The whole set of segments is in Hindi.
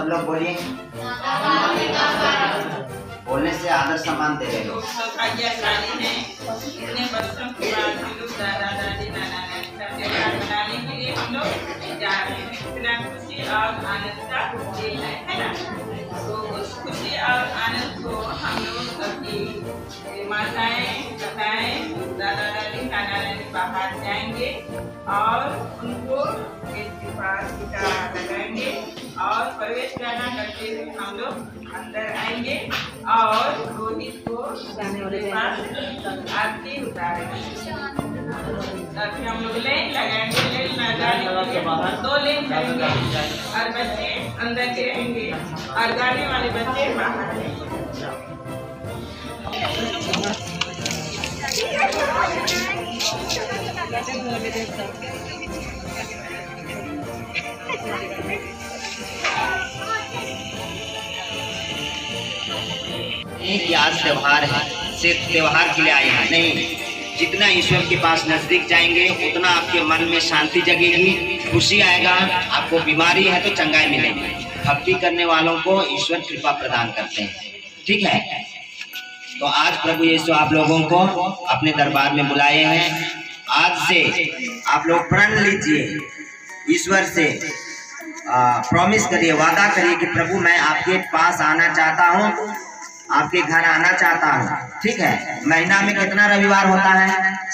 लोग बोलिए। बोलने से आदर सम्मान दे रहे लोग। सौभाग्यशाली हैं, इतने बच्चों के बाद हम लोग दादा दादी नाना नानी का त्योहार मनाने के लिए हम लोग जा रहे हैं। इतना खुशी और आनंद का दिन है ना। तो उस खुशी और आनंद को हम लोग अपनी माताएं बताएं, दादा दादी नाना नानी बाहर जाएंगे और उनको गेट के पास टीका लगाएंगे और प्रवेश करना करते हुए हम लोग अंदर आएंगे और रोहित को जाने वाले पास आरती उतारेंगे। ताकि हम लोग लेन लगाएंगे, लेन लगाने के लिए 2 लेन करेंगे और बच्चे अंदर के रहेंगे और गाड़ी वाले बच्चे बाहर रहेंगे। कि आज त्योहार है, सिर्फ त्योहार के लिए आए हैं नहीं। जितना ईश्वर के पास नजदीक जाएंगे उतना आपके मन में शांति जगेगी, खुशी आएगा। आपको बीमारी है तो चंगाई मिलेगी। भक्ति करने वालों को ईश्वर कृपा प्रदान करते हैं। ठीक है, तो आज प्रभु यीशु आप लोगों को अपने दरबार में बुलाए हैं। आज से आप लोग प्रण लीजिए, ईश्वर से प्रॉमिस करिए, वादा करिए कि प्रभु मैं आपके पास आना चाहता हूँ, आपके घर आना चाहता हूँ। ठीक है, महीना में कितना रविवार होता है?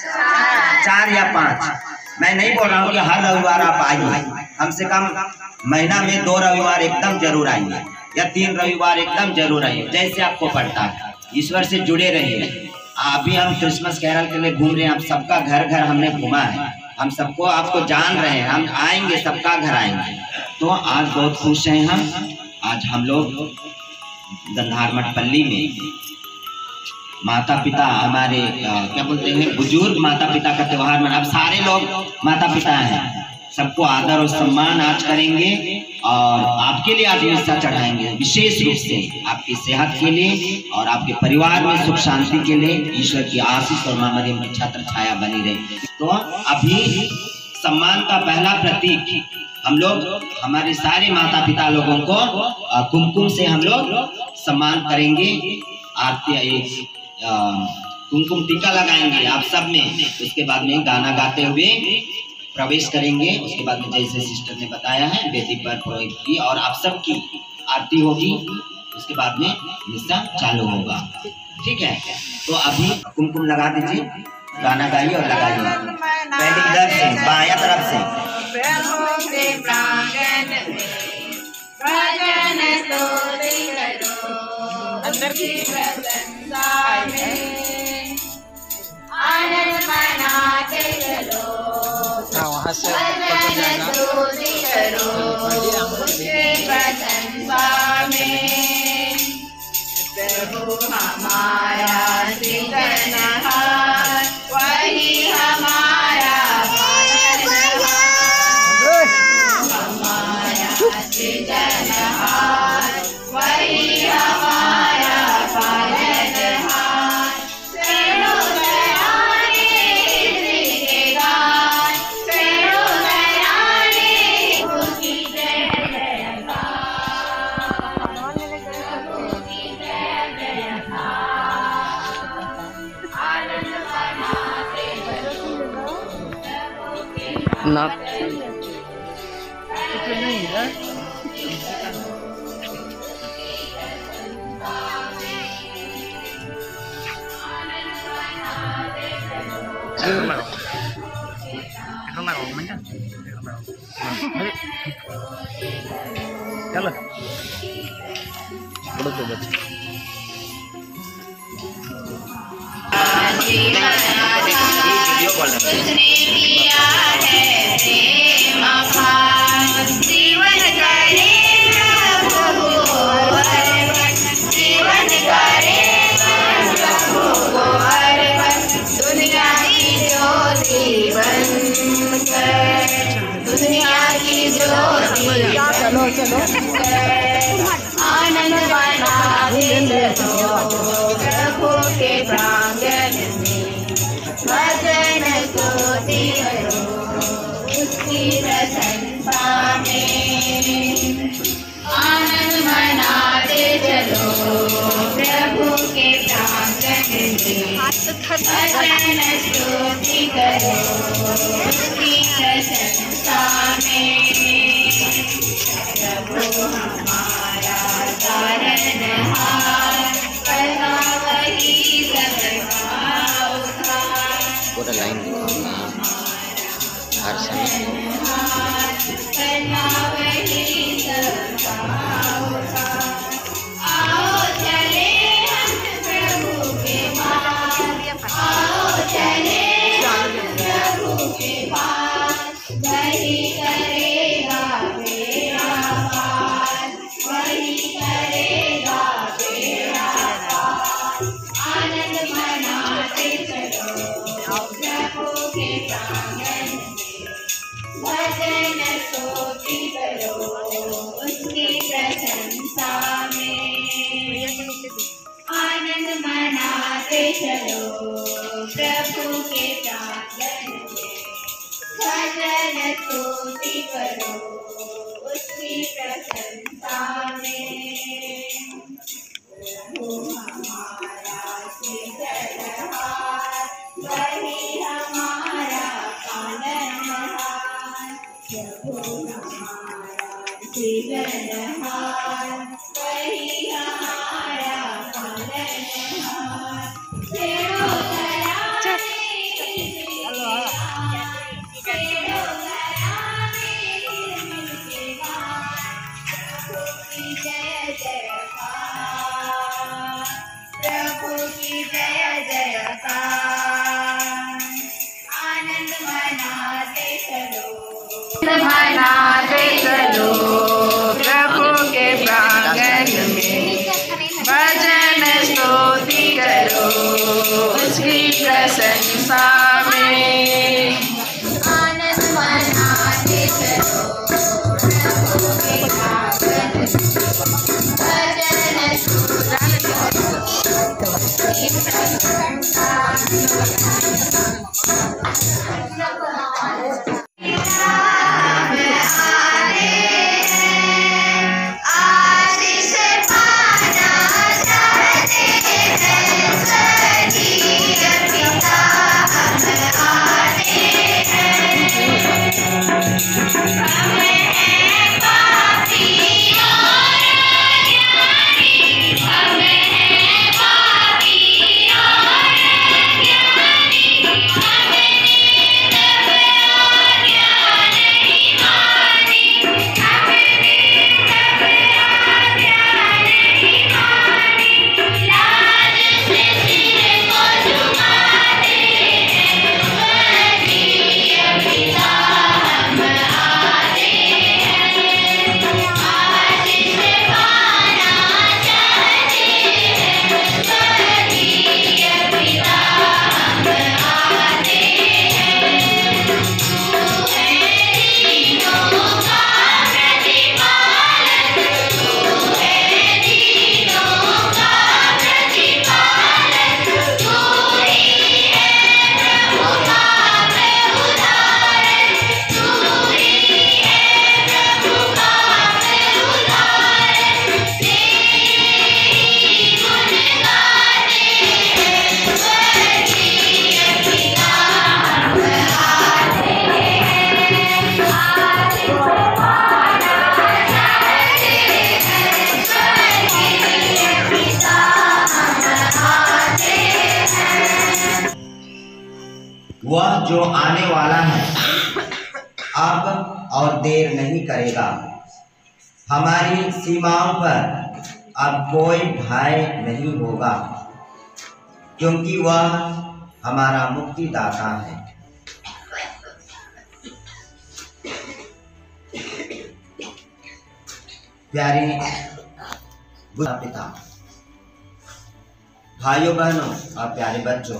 4 या 5। मैं नहीं बोल रहा हूँ कि हर रविवार आप आइए, कम से कम महीना में 2 रविवार एकदम जरूर आइए या 3 रविवार एकदम जरूर आइए, जैसे आपको पड़ता है। ईश्वर से जुड़े रहिए। अभी हम क्रिसमस कैरल के लिए घूम रहे हैं, हम सबका घर घर हमने घुमा है, हम सबको आपको जान रहे हैं, हम आएंगे, सबका घर आएंगे। तो आज बहुत खुश हैं हम। आज हम लोग गंधारमठ पल्ली में माता पिता हमारे क्या बोलते हैं, बुजुर्ग माता पिता का त्योहार मना। अब सारे लोग माता पिता हैं, सबको आदर और सम्मान आज करेंगे और आपके लिए आज मिस्सा चढ़ाएंगे, विशेष रूप से आपकी सेहत के लिए और आपके परिवार में सुख शांति के लिए ईश्वर की आशीष और मां मरियम की छत्र छाया बनी रहे। तो अभी सम्मान का पहला प्रतीक हम लोग हमारे सारे माता पिता लोगों को कुमकुम से हम लोग सम्मान करेंगे। आरती कुमकुम टीका लगाएंगे आप सब में। उसके बाद में गाना गाते हुए प्रवेश करेंगे। उसके बाद में जैसे सिस्टर ने बताया है, वेदी पर पुरोहित की और आप सब की आरती होगी। उसके बाद में मिस्सा चालू होगा। ठीक है, तो अभी कुमकुम लगा दीजिए, गाना गाइए और लगाइए। पहले इधर से बाया तरफ से अंदर की आनंद मनाते चलो, वहाँ से स्तुति करो उसके प्रशंसा में। प्रभु हमारा सृजनहार, वही हमारा पालनहार। हमारा सृजनहार, वही हमारा पालनहार। चलो दयाने इसके गान, चलो दयाने उसकी जय जयकार, उसकी जय जयकार। आनंद मनाते चलो प्रभु के ना चलो उसने किया है प्रेम अपार, जीवन करे प्रभु अर्पण, जीवन करे प्रभु को अर्पण। दुनिया की ज्योति बनकर, दुनिया की ज्योति आनंद मनाते चलो प्रभु के प्रांगण में। भजन स्तुति करो उसकी प्रशंसा में। आनंद भजन स्तुति करो उसकी प्रशंसा में। प्रभु हमारा तारनहार, करना वही सबका उद्धार। पूरा लाइन हर समय करना वही सबका उद्धार। आओ चले हम प्रभु के पास, आओ चले हम प्रभु के पास। वही करेगा बेड़ा पार, वही करेगा बेड़ा पार। आनंद मनाते चलो प्रभु के प्रांगण में। भजन स्तुति करो उसकी प्रशंसा में। आनंद मनाते चलो प्रभु के प्रांगण में। भजन स्तुति करो उसकी प्रशंसा में। प्रभु हमारा सृजनहार, वही हमारा पालनहार। प्रभु हमारा सृजनहार, वही हमारा पालनहार। तेरो घराने तेरो घराने के बाद प्रभु की जय जयकार, प्रभु की जय जयकार। आनंद मनाते चलो प्रभु के प्रांगण में। भजन स्तुति करो उसकी प्रशंसा में। आनंद मनाते चलो प्रभु के प्रांगण में। भजन स्तुति करो उसकी प्रशंसा में। वह जो आने वाला है अब और देर नहीं करेगा। हमारी सीमाओं पर अब कोई भय नहीं होगा, क्योंकि वह हमारा मुक्तिदाता है। प्यारे पिता, भाइयों बहनों और प्यारे बच्चों,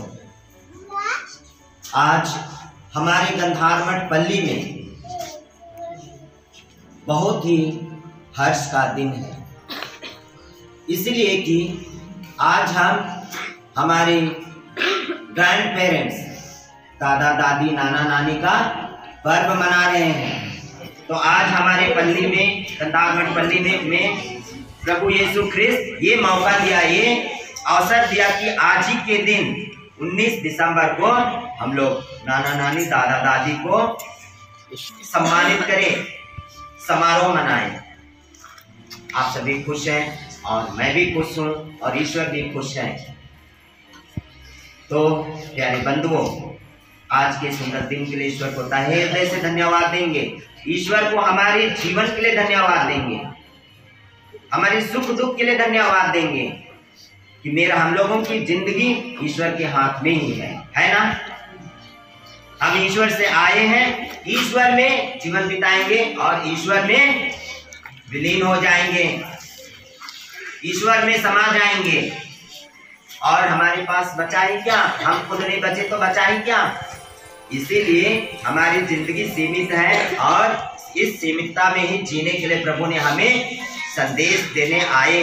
आज हमारे गंधारमठ पल्ली में बहुत ही हर्ष का दिन है, इसलिए कि आज हम हमारे ग्रैंड पेरेंट्स, दादा दादी नाना नानी का पर्व मना रहे हैं। तो आज हमारे पल्ली में, गंधारमठ पल्ली में प्रभु यीशु ख्रिस्त ये मौका दिया, ये अवसर दिया कि आज ही के दिन 19 दिसंबर को हम लोग नाना नानी दादा दादी को सम्मानित करें, समारोह मनाएं। आप सभी खुश हैं और मैं भी खुश हूँ और ईश्वर भी खुश है। तो प्यारे बंधुओं, आज के सुंदर दिन के लिए ईश्वर को तहे हृदय से धन्यवाद देंगे। ईश्वर को हमारे जीवन के लिए धन्यवाद देंगे, हमारे सुख दुख के लिए धन्यवाद देंगे कि मेरा हम लोगों की जिंदगी ईश्वर के हाथ में ही है ना। हम ईश्वर से आए हैं, ईश्वर में जीवन बिताएंगे और ईश्वर में विलीन हो जाएंगे, ईश्वर में समा जाएंगे। और हमारे पास बचा ही क्या, हम खुद नहीं बचे तो बचा ही क्या। इसीलिए हमारी जिंदगी सीमित है और इस सीमितता में ही जीने के लिए प्रभु ने हमें संदेश देने आए।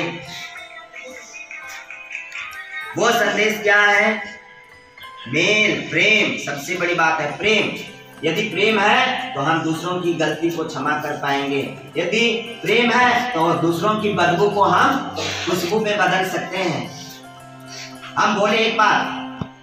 वो संदेश क्या है? मेल, प्रेम। सबसे बड़ी बात है प्रेम। यदि प्रेम है तो हम दूसरों की गलती को क्षमा कर पाएंगे। यदि प्रेम है तो दूसरों की बदबू को हम खुशबू में बदल सकते हैं। हम बोले एक बात,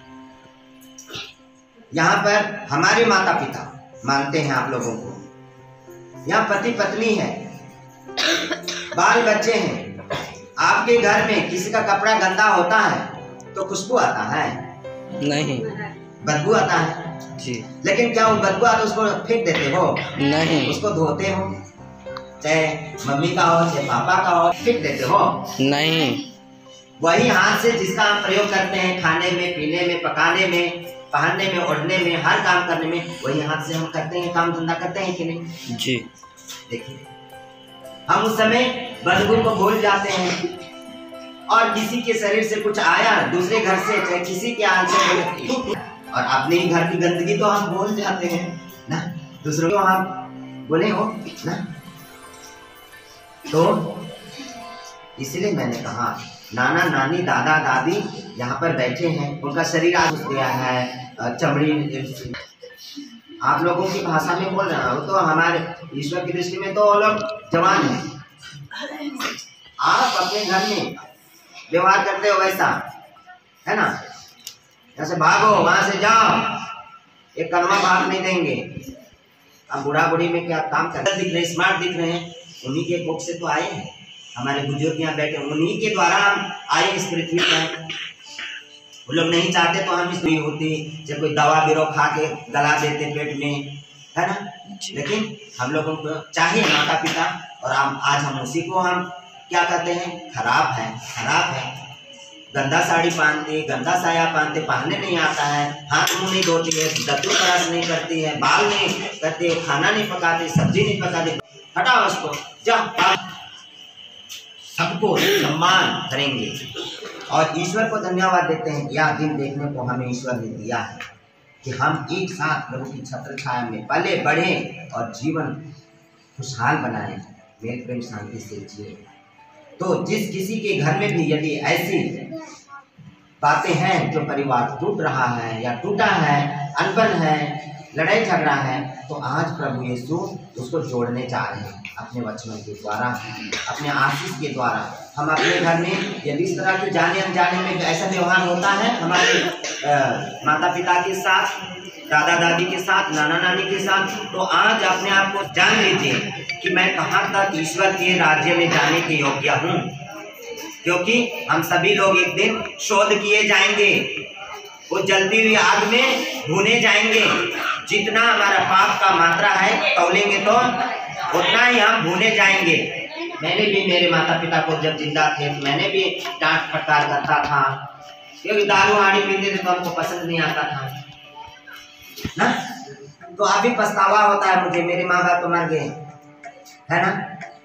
यहाँ पर हमारे माता पिता मानते हैं आप लोगों को, यहाँ पति पत्नी है, बाल बच्चे हैं। आपके घर में किसी का कपड़ा गंदा होता है तो खुशबू आता है? नहीं, बदबू आता है जी। लेकिन क्या वो बदबू आता उसको फेंक देते हो? नहीं, उसको धोते हो, चाहे मम्मी का हो चाहे पापा का हो, फेंक देते हो? नहीं। वही हाथ से जिसका हम प्रयोग करते हैं खाने में, पीने में, पकाने में, पहनने में, ओढ़ने में, हर काम करने में, वही हाथ से हम करते हैं, काम धंधा करते हैं कि नहीं जी। देखिए, हम उस समय बदबू को भूल जाते हैं और किसी के शरीर से कुछ आया दूसरे घर से, चाहे किसी के हाथ से, और अपने ही घर की गंदगी तो हम भूल जाते हैं ना, दूसरों को हम बोले हो ना। तो इसलिए मैंने कहा नाना नानी दादा दादी यहाँ पर बैठे हैं, उनका शरीर आज गया है, चमड़ी। आप लोगों की भाषा में बोल रहा हूँ, तो हमारे ईश्वर की दृष्टि में तो वो लोग जवान हैं। आप अपने घर में व्यवहार करते हो वैसा है ना, जैसे भागो वहां से जाओ, एक कदमा भाग नहीं देंगे। अब बूढ़ा बूढ़ी में क्या काम करते दिख रहे, स्मार्ट दिख रहे हैं, उन्हीं के कोख से तो आए हैं। हमारे बुजुर्ग यहाँ बैठे, उन्हीं के द्वारा हम आए इस पृथ्वी पर। वो लोग नहीं चाहते तो हम इस नहीं होती, जब कोई दवा बिरो खा के गला देते पेट में, है ना। लेकिन हम लोगों को चाहिए माता पिता, और आज हम उसी को हम क्या कहते हैं, खराब है, खराब है। गंदा साड़ी पहनती, गंदा साया पहनते, पहनने नहीं आता है, हाथ मुंह नहीं धोती है, दत्तू ब्रश नहीं करती है, बाल नहीं करती है, खाना नहीं पकाती, सब्जी नहीं पकाती, हटाओ उसको, जाओ। सबको सम्मान करेंगे और ईश्वर को धन्यवाद देते हैं। यह दिन देखने को हमें ईश्वर ने दिया है कि हम एक साथ प्रभु की छत्र छाया में पले बढ़े और जीवन खुशहाल बनाए, मेल प्रेम शांति से जिए। तो जिस किसी के घर में भी यदि ऐसी बातें हैं, जो परिवार टूट रहा है या टूटा है, अनबन है, लड़ाई झगड़ा है, तो आज प्रभु यीशु उसको जोड़ने जा रहे हैं अपने वचनों के द्वारा, अपने आशीष के द्वारा। हम अपने घर में यदि इस तरह के जाने अनजाने में ऐसा व्यवहार होता है हमारे माता पिता के साथ, दादा दादी के साथ, नाना नानी के साथ, तो आज अपने आप को जान लीजिए कि मैं कहाँ तक ईश्वर के राज्य में जाने के योग्य हूँ, क्योंकि हम सभी लोग एक दिन शोध किए जाएंगे, वो जलती हुई आग में भुने जाएंगे। जितना हमारा पाप का मात्रा है तौलेंगे तो उतना ही हम भुने जाएंगे। मैंने भी मेरे माता पिता को जब जिंदा थे तो मैंने भी डांट फटकार करता था, क्योंकि दारू हाड़ी पीते थे तो हमको पसंद नहीं आता था ना। तो अभी पछतावा होता है मुझे, मेरे माँ बाप तो मर गए, है ना,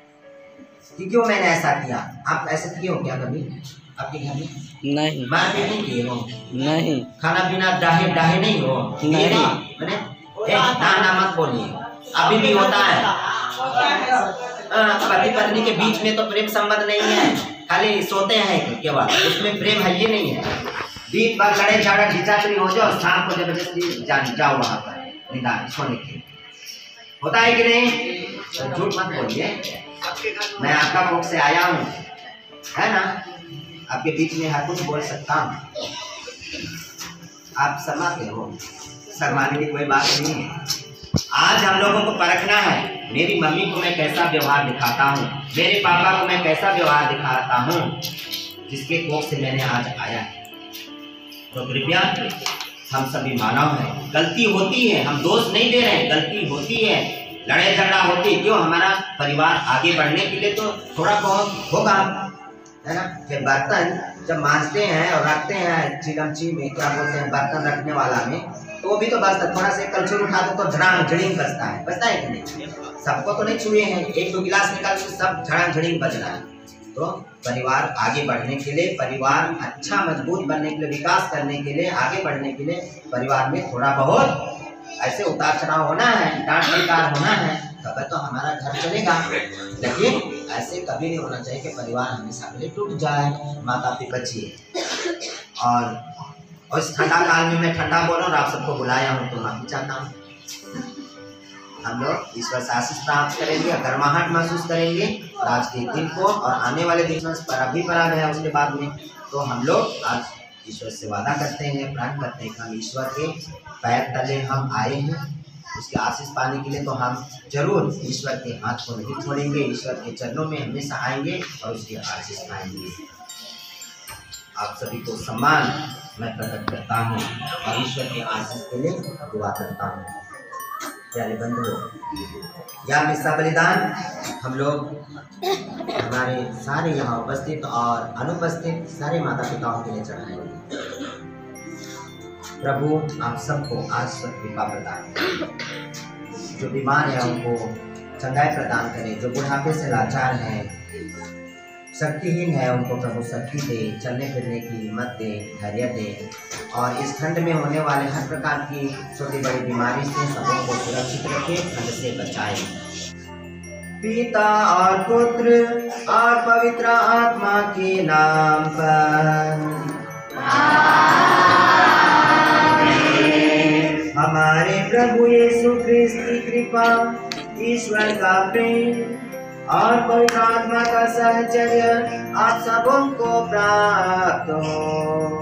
कि क्यों मैंने ऐसा किया। आप ऐसे किए हो क्या कभी आपके घर में? नहीं। मारपीट नहीं किए हो? नहीं। खाना पीना डाहे डाहे नहीं हो? नहीं। मैंने ना मत बोलिए, अभी भी होता है। पति पत्नी के बीच में तो प्रेम संबंध नहीं है, खाली सोते हैं केवल, उसमें प्रेम है ये नहीं है। दिन भर लड़ाई झगड़ा खींचाखींची हो जाओ, शाम को जबरदस्ती जाओ वहाँ पर निदान सोने के, होता है कि नहीं? झूठ मत बोलिए, मैं आपका कोख से आया हूँ, है ना, आपके बीच में हर कुछ बोल सकता हूँ। आप शर्माते हो, शर्माने की कोई बात नहीं है। आज हम लोगों को परखना है, मेरी मम्मी को मैं कैसा व्यवहार दिखाता हूँ, मेरे पापा को मैं कैसा व्यवहार दिखाता हूँ, जिसके कोख से मैंने आज आया है। तो कृपया हम सभी मानव हैं, गलती होती है, हम दोष नहीं दे रहे हैं, गलती होती है, लड़ाई झगड़ा होती है, क्यों हमारा परिवार आगे बढ़ने के लिए तो थोड़ा बहुत होगा, है ना। फिर बर्तन जब मांजते हैं और रखते हैं चिलमची में, क्या बोलते हैं, बर्तन रखने वाला में, तो वो भी तो बचता, थोड़ा से कलछुल उठा दो तो झड़ांग झड़िंग बचता है कि नहीं। सबको तो नहीं छुए हैं, एक दो गिलास निकाल के सब झड़ांग झड़िंग बच रहा है। तो परिवार आगे बढ़ने के लिए, परिवार अच्छा मजबूत बनने के लिए, विकास करने के लिए, आगे बढ़ने के लिए परिवार में थोड़ा बहुत ऐसे उतार चढ़ाव होना है, डांट फटकार होना है, तब तो हमारा घर चलेगा। लेकिन ऐसे कभी नहीं होना चाहिए कि परिवार हमेशा के लिए टूट जाए। माता पिता बचिए। और इस ठंडा काल में मैं ठंडा बोल रहा हूँ, आप सबको बुलाया हूँ तो माफी चाहता हूँ। हम लोग ईश्वर से आशीष प्राप्त करेंगे, गर्माहट महसूस करेंगे, और आज के दिन को और आने वाले दिन पर अभी पड़ा है उसके बाद में, तो हम लोग आज ईश्वर से वादा करते हैं, प्राण करते हैं कि हम ईश्वर के पैर तले हम आए हैं, उसके आशीष पाने के लिए। तो हम जरूर ईश्वर के हाथ को नहीं छोड़ेंगे, ईश्वर के चरणों में हमेशा आएंगे और उसके आशीष पाएंगे। आप सभी को सम्मान मैं प्रकट करता हूँ और ईश्वर के आशीष के लिए दुआ करता हूँ। प्यारे बंधुओं, यह मिस्सा बलिदान हम लोग हमारे सारे यहाँ उपस्थित और अनुपस्थित सारे माता पिताओं के लिए चढ़ाएंगे। प्रभु आप सबको आज सब कृपा प्रदान करें, जो बीमार है उनको चंगाई प्रदान करें, जो बुढ़ापे से लाचार हैं, शक्तिहीन है उनको प्रभु शक्ति दे, चलने फिरने की हिम्मत दे, धैर्य दे, और इस ठंड में होने वाले हर प्रकार की छोटी बड़ी बीमारी से सबों को सुरक्षित रखे, ठंड से बचाए। पिता और पुत्र और पवित्र आत्मा के नाम पर हमारे प्रभु यीशु क्रिस्त की कृपा, ईश्वर का प्रेम और पवित्र आत्मा का साहचर्य आप सबों को प्राप्त हो।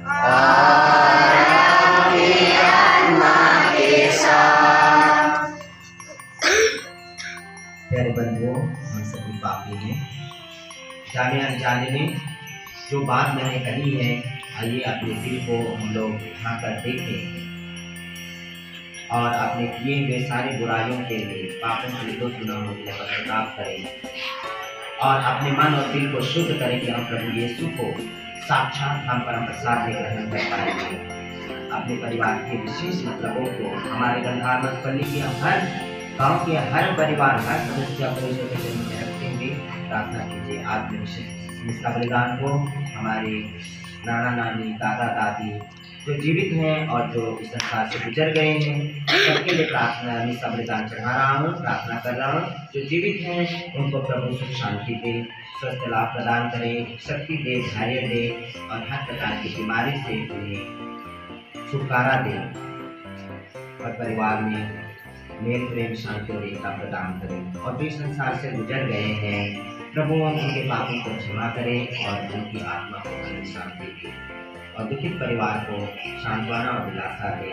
प्यारे बंधुओं, हम सभी पापी हैं, जाने अनजाने में जो बात मैंने कही है, आइए अपने दिल को हम लोग उठाकर देखें और अपने किए हुए सारे बुराइयों के लिए, पापों के लिए, गुनाहों के लिए पश्चाताप करें और अपने मन और दिल को शुद्ध करें कि हम प्रभु यीशु को साक्षात हम परम प्रसाद में ग्रहण कर पाएंगे। अपने परिवार के विशेष मतलबों को हमारे गंधार मतपल्ली के हर गांव के हर परिवार, हर सदस्य अपने चरण में रखते हुए प्रार्थना कीजिए। आज मिस्सा बलिदान को हमारे नाना नानी, दादा दादी जो जीवित हैं और जो इस संसार से गुजर गए हैं, सबके लिए प्रार्थना मिस्सा बलिदान चढ़ा रहा हूँ, प्रार्थना कर रहा हूँ। जो जीवित हैं उनको प्रभु सुख शांति दे, स्वस्थ लाभ प्रदान करे, शक्ति दे, धैर्य दे और हर प्रकार की बीमारी से उन्हें छुटकारा दे और परिवार में मेल प्रेम शांति और एकता प्रदान करे। और जो इस संसार से गुजर गए हैं प्रभु उनके पापों को क्षमा करे और उनकी आत्मा को आनंद शांति दे और दुखित परिवार को सांत्वना और दिलासा दे।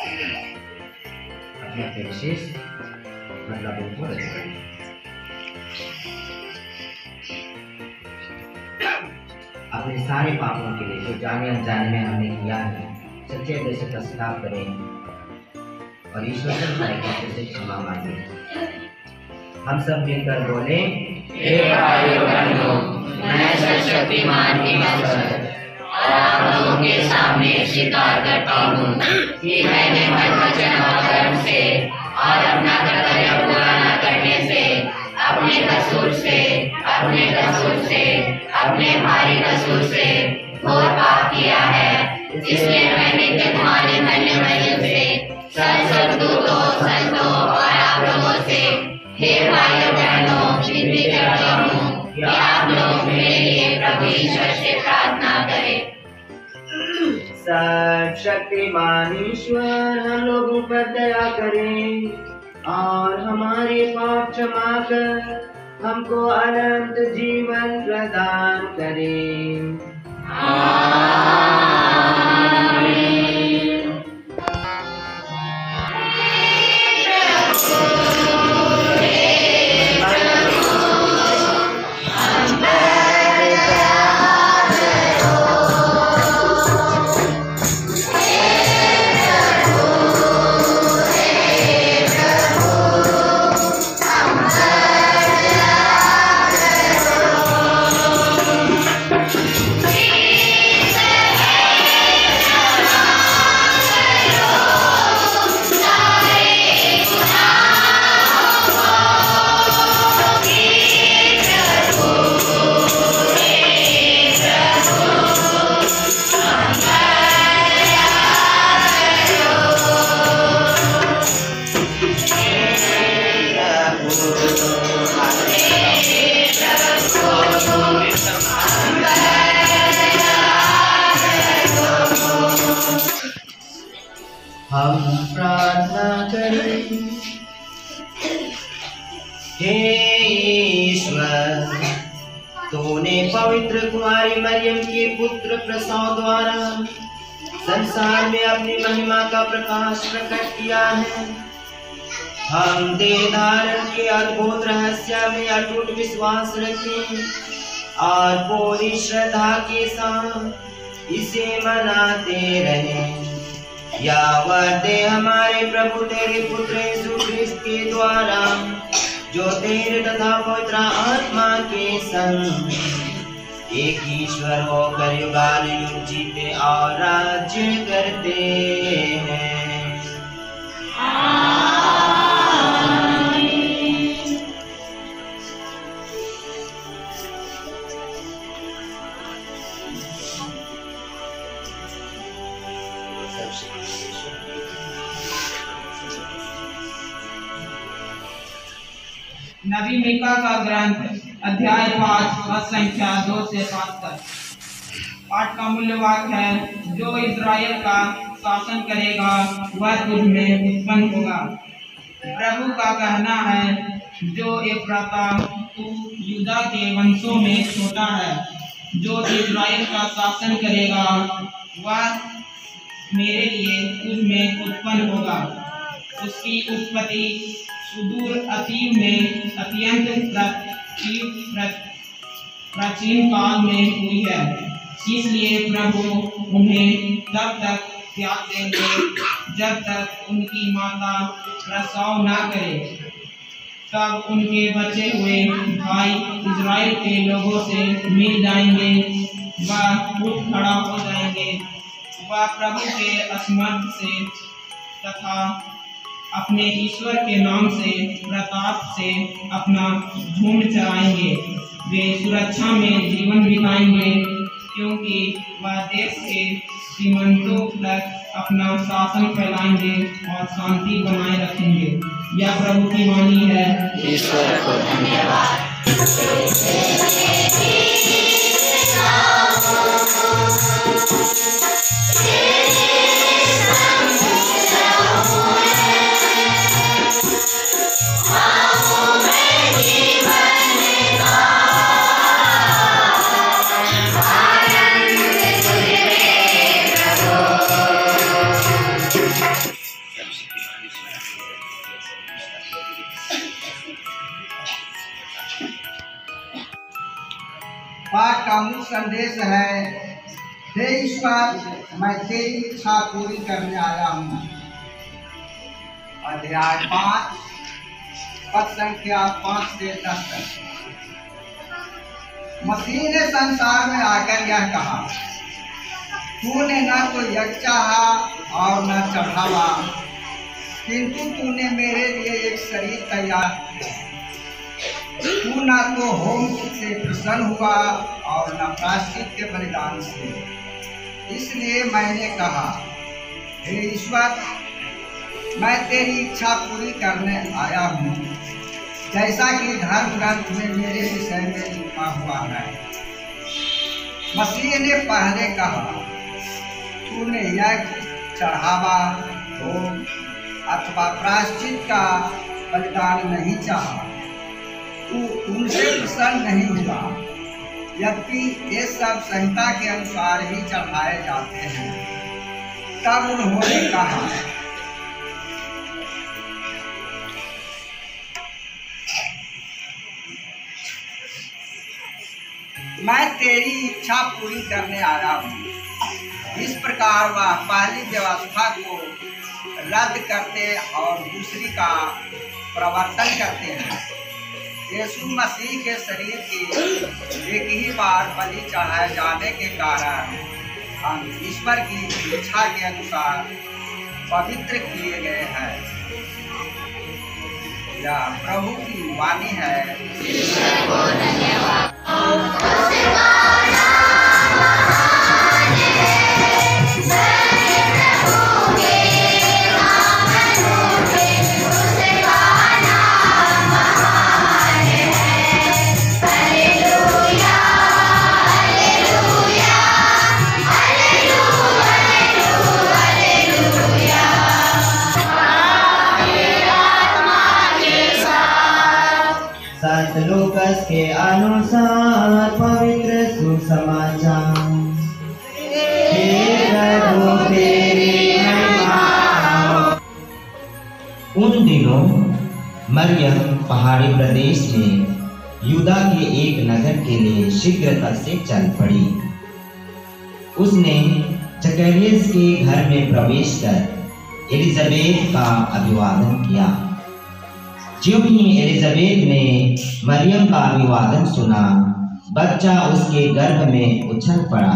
अपने अपने विशेष मतलब को रच करें। अपने सारे पापों के लिए जो जाने अनजाने में हमने किया है, सच्चे दिल से पश्चाताप करें और ईश्वर से क्षमा मांगे। हम सब मिलकर बोले, हे भाइयों बहनों, मैं सर्वशक्तिमान ईश्वर और आप लोगों के सामने स्वीकार करता हूँ कि मैंने मन, वचन और कर्म से और अपना कर्तव्य पूरा न करने से, अपने कसूर से, अपने भारी कसूर से घोर पाप किया है। इसलिए मैंने तुम्हारे धन्य वचन से सद्गुरुओं, संतों और आप लोगों से, हे भाइयों बहनों, विनती करता हूँ कि आप लोग मेरे लिए प्रभु ईश्वर से प्रार्थना करें। सर्वशक्तिमान ईश्वर हम लोगों पर दया करें और हमारे पाप क्षमा कर हमको अनंत जीवन प्रदान करें। आमीन। हम प्रार्थना करें। हे ईश्वर, तूने पवित्र कुमारी मरियम के पुत्र प्रसव द्वारा संसार में अपनी महिमा का प्रकाश प्रकट किया है। हम देह धारण के अद्भुत रहस्य में अटूट विश्वास रखें और पूरी श्रद्धा के साथ इसे मनाते रहें। यावत हमारे प्रभु तेरे पुत्र यीशु ख्रिस्त के द्वारा, जो तेरे तथा पवित्र आत्मा के संग एक ईश्वर होकर युगानुयुग जीते और राज्य करते हैं। नबी मीका का ग्रंथ अध्याय 5 पद संख्या 2 से 5 तक। पाठ का मूल्य वाक्य है, जो इज़राइल का शासन करेगा वह तुझ में उत्पन्न होगा। प्रभु का कहना है, जो एफ्राता तू यूदा के वंशों में छोटा है, जो इज़राइल का शासन करेगा वह मेरे लिए तुझ में उत्पन्न होगा। उसकी उत्पत्ति सुदूर अतीत में अत्यंत प्राचीन काल में हुई है, इसलिए प्रभु उन्हें तब तक त्याग देंगे जब तक उनकी माता प्रसव न करे। तब उनके बचे हुए भाई इज़राइल के लोगों से मिल जाएंगे, वह उठ खड़ा हो जाएंगे, वह प्रभु के असमर्थ से तथा अपने ईश्वर के नाम से प्रताप से अपना झुंड चलाएंगे। वे सुरक्षा में जीवन बिताएंगे, क्योंकि वह देश के सीमांतों तक अपना शासन फैलाएंगे और शांति बनाए रखेंगे। यह प्रभु की वाणी है। ईश्वर को धन्यवाद। पाठ का मूल संदेश है, हे ईश्वर, मैं तेरी इच्छा पूरी करने आया हूँ। अध्याय 5 पद संख्या 5 से 10 तक। मसीह ने संसार में आकर यह कहा, तूने न तो यज्ञ चाहा और न चढ़ावा, किंतु तूने मेरे लिए एक शरीर तैयार किया। तू न तो होम से प्रसन्न हुआ और न प्रायश्चित के बलिदान से। इसलिए मैंने कहा, हे ईश्वर, मैं तेरी इच्छा पूरी करने आया हूँ, जैसा कि धर्म ग्रंथ में मेरे विषय में लिखा हुआ है। मसीह ने पहले कहा, तूने यज्ञ, चढ़ावा, होम अथवा प्रायश्चित का बलिदान नहीं चाहा, तू उनसे प्रसन्न नहीं हुआ, यद्यपि ये सब संहिता के अनुसार ही चढ़ाए जाते हैं। तब उन्होंने कहा, मैं तेरी इच्छा पूरी करने आया हूँ। इस प्रकार वह पहली व्यवस्था को रद्द करते और दूसरी का प्रवर्तन करते हैं। यीशु मसीह के शरीर की एक ही बार बलि चढ़ाए जाने के कारण हम ईश्वर की इच्छा के अनुसार पवित्र किए गए हैं। यह प्रभु की वाणी है। ईश्वर को धन्यवाद। संत लूकस के अनुसार पवित्र सुसमाचार। हे प्रभु तेरी महिमा। उन दिनों मरियम पहाड़ी प्रदेश में यूदा के एक नगर के लिए शीघ्रता से चल पड़ी। उसने जकरियस के घर में प्रवेश कर एलिजाबेथ का अभिवादन किया। ज्यों ही एलिजाबेथ ने मरियम का अभिवादन सुना, बच्चा उसके गर्भ में उछल पड़ा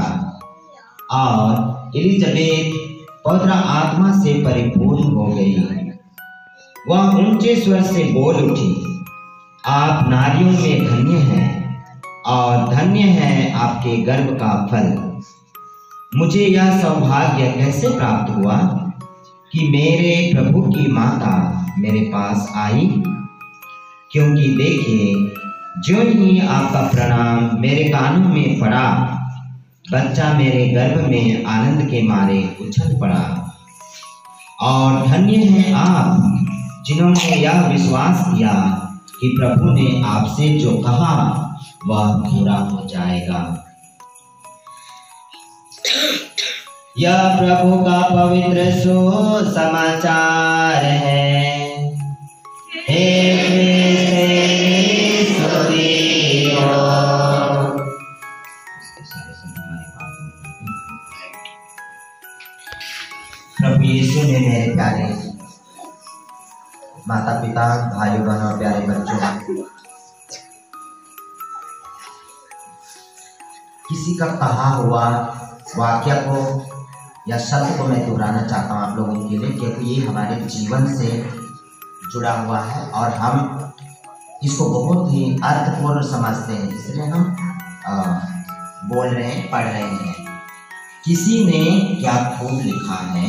और एलिजाबेथ पवित्र आत्मा से परिपूर्ण हो गई। वह ऊंचे स्वर से बोल उठी, आप नारियों में धन्य हैं और धन्य है आपके गर्भ का फल। मुझे यह सौभाग्य कैसे प्राप्त हुआ कि मेरे प्रभु की माता मेरे पास आई? क्योंकि देखिए, जो ही आपका प्रणाम मेरे कानों में पड़ा, बच्चा मेरे गर्भ में आनंद के मारे उछल पड़ा। और धन्य हैं आप जिन्होंने यह विश्वास किया कि प्रभु ने आपसे जो कहा वह पूरा हो जाएगा। यह प्रभु का पवित्र सुसमाचार है। प्रभु यीशु ने मेरे प्यारे माता पिता, भाइयों बहनों, प्यारे बच्चों, किसी का कहा हुआ वाक्य को या शब्द को मैं दोहराना चाहता हूँ आप लोगों के लिए, क्योंकि ये हमारे जीवन से जुड़ा हुआ है और हम इसको बहुत ही अर्थपूर्ण समझते हैं, इसलिए हम बोल रहे हैं, पढ़ रहे हैं। किसी ने क्या खूब लिखा है,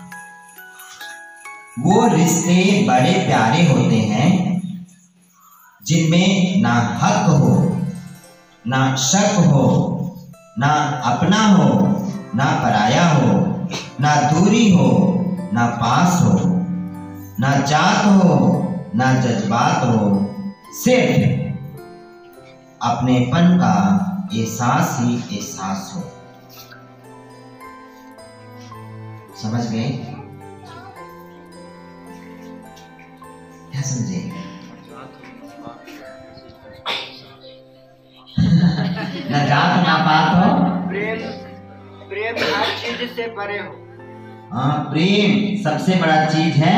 वो रिश्ते बड़े प्यारे होते हैं जिनमें ना हक हो, ना शक हो, ना अपना हो, ना पराया हो, ना दूरी हो, ना पास हो, ना जात हो, ना जज्बात हो, सिर्फ अपनेपन का एहसास ही एहसास हो। समझ गए? क्या समझे? ना जात ना पात हो, प्रेम हर चीज से परे हो। हाँ, प्रेम सबसे बड़ा चीज है।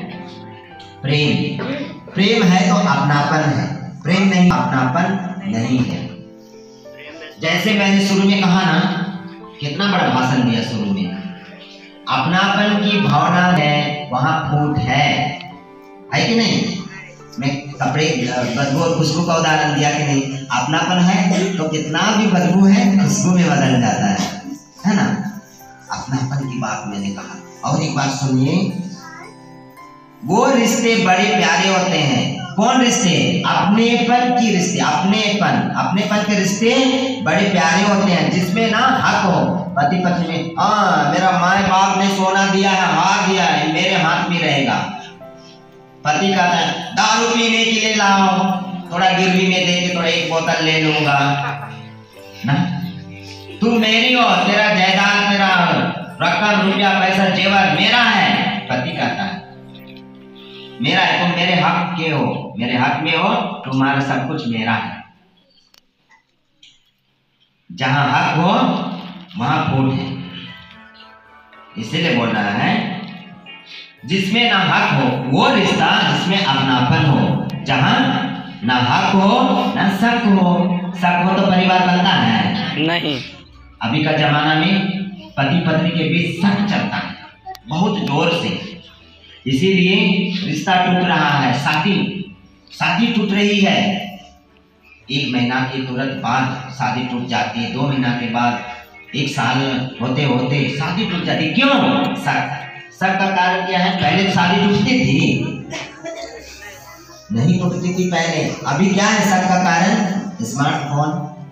प्रेम प्रेम है तो अपनापन है, प्रेम नहीं अपनापन नहीं है। जैसे मैंने शुरू में कहा ना, कितना बड़ा भाषण दिया शुरू में, अपनापन की भावना है वहां फूट है कि नहीं? मैं कपड़े बदबू और खुशबू का उदाहरण दिया कि नहीं? अपनापन है तो कितना भी बदबू है खुशबू में बदल जाता है ना? अपनापन की बात मैंने कहा। और एक बात सुनिए, वो रिश्ते बड़े प्यारे होते हैं। कौन रिश्ते? अपनेपन की रिश्ते। अपनेपन के रिश्ते बड़े प्यारे होते हैं जिसमें ना हक हो। पति पत्नी में, हाँ मेरा माँ बाप ने सोना दिया है, हार दिया है, मेरे हाथ में रहेगा। पति कहता है दारू पीने के लिए लाओ, थोड़ा गिरवी में दे के थोड़ा एक बोतल ले लूंगा ना, तू मेरी हो, तेरा जायदाद, तेरा रकम, रुपया, पैसा, जेवर मेरा है। पति कहता है मेरा है, तुम मेरे हक के हो, मेरे हक में हो, तुम्हारा सब कुछ मेरा है। जहां हक हो वहां फूट है। इसीलिए बोल रहा है जिसमें ना हक हो वो रिश्ता जिसमें अपनापन हो, जहां ना हक हो ना शक हो। शक हो तो परिवार बनता है नहीं। अभी का जमाना में पति पत्नी के बीच शक चलता है बहुत जोर से, इसीलिए रिश्ता टूट रहा है। शादी टूट रही है। 1 महीना के तुरंत बाद शादी टूट जाती है, 2 महीना के बाद 1 साल होते होते शादी टूट जाती है। क्यों? शक का कारण क्या है? पहले शादी टूटती थी, नहीं टूटती थी पहले। अभी क्या है शक का कारण? स्मार्टफोन,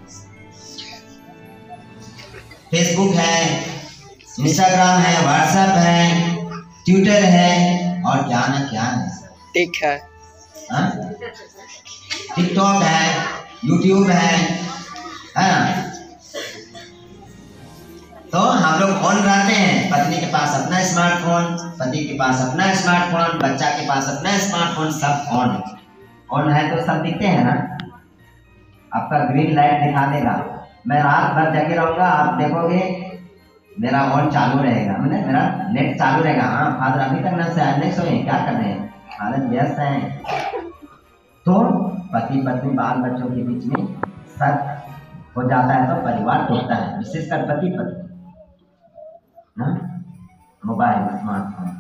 फेसबुक है, इंस्टाग्राम है, व्हाट्सएप है, ट्विटर है और क्या ना क्या है, ठीक है, टिकटॉक है, यूट्यूब है ना। तो हम लोग ऑन रहते हैं, पत्नी के पास अपना स्मार्टफोन, पति के पास अपना स्मार्टफोन, बच्चा के पास अपना स्मार्टफोन, सब ऑन है तो सब दिखते हैं ना। आपका ग्रीन लाइट दिखा देगा, मैं रात भर जगे रहूँगा, आप देखोगे मेरा ऑन चालू रहेगा, मतलब मेरा नेट चालू रहेगा। हाँ फादर अभी तक नहीं सोए, क्या कर रहे हैं? फादर व्यस्त हैं। तो पति पत्नी बाल बच्चों के बीच में शक हो जाता है तो परिवार टूटता है, विशेषकर पति पत्नी ना। मोबाइल स्मार्टफोन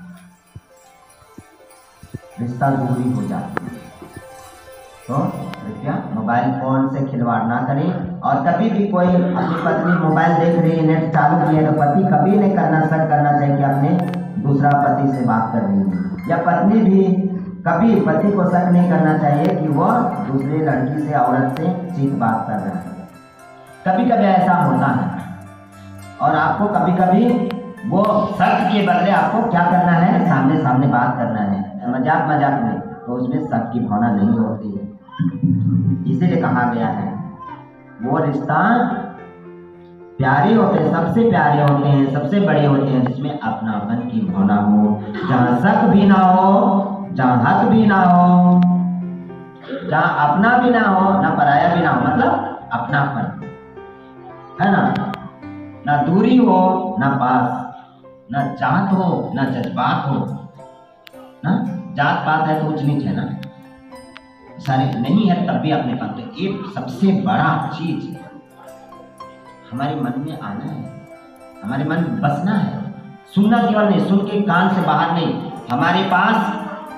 रिश्ता दूरी हो जाती है। तो कृपया मोबाइल फोन से खिलवाड़ ना करें। और कभी भी कोई अपनी पत्नी मोबाइल देख रही है, नेट चालू की है, तो पति कभी नहीं शक करना चाहिए कि आपने दूसरा पति से बात कर रही है, या पत्नी भी कभी पति को शक नहीं करना चाहिए कि वह दूसरे लड़की से, औरत से चीत बात कर रहा है। कभी कभी ऐसा होता है और आपको कभी कभी वो शक के बदले आपको क्या करना है? सामने सामने बात करना है, मजाक में, तो उसमें शक की भावना नहीं होती है। इसीलिए कहा गया है वो रिश्ता प्यारे होते हैं, सबसे प्यारे होते हैं, सबसे बड़े होते हैं जिसमें अपनापन की भावना हो, जहाँ शक भी ना हो, जहाँ हक भी ना हो, जहाँ अपना भी ना हो ना पराया भी ना हो, मतलब अपनापन है ना दूरी हो ना पास, ना जात हो ना जज्बात हो ना। जात पात है तो ऊंच नीच है ना, सारे नहीं है तब भी अपने पास। तो ये सबसे बड़ा चीज हमारे मन में आना है, हमारे मन में बसना है। सुनना केवल नहीं, सुन के कान से बाहर नहीं, हमारे पास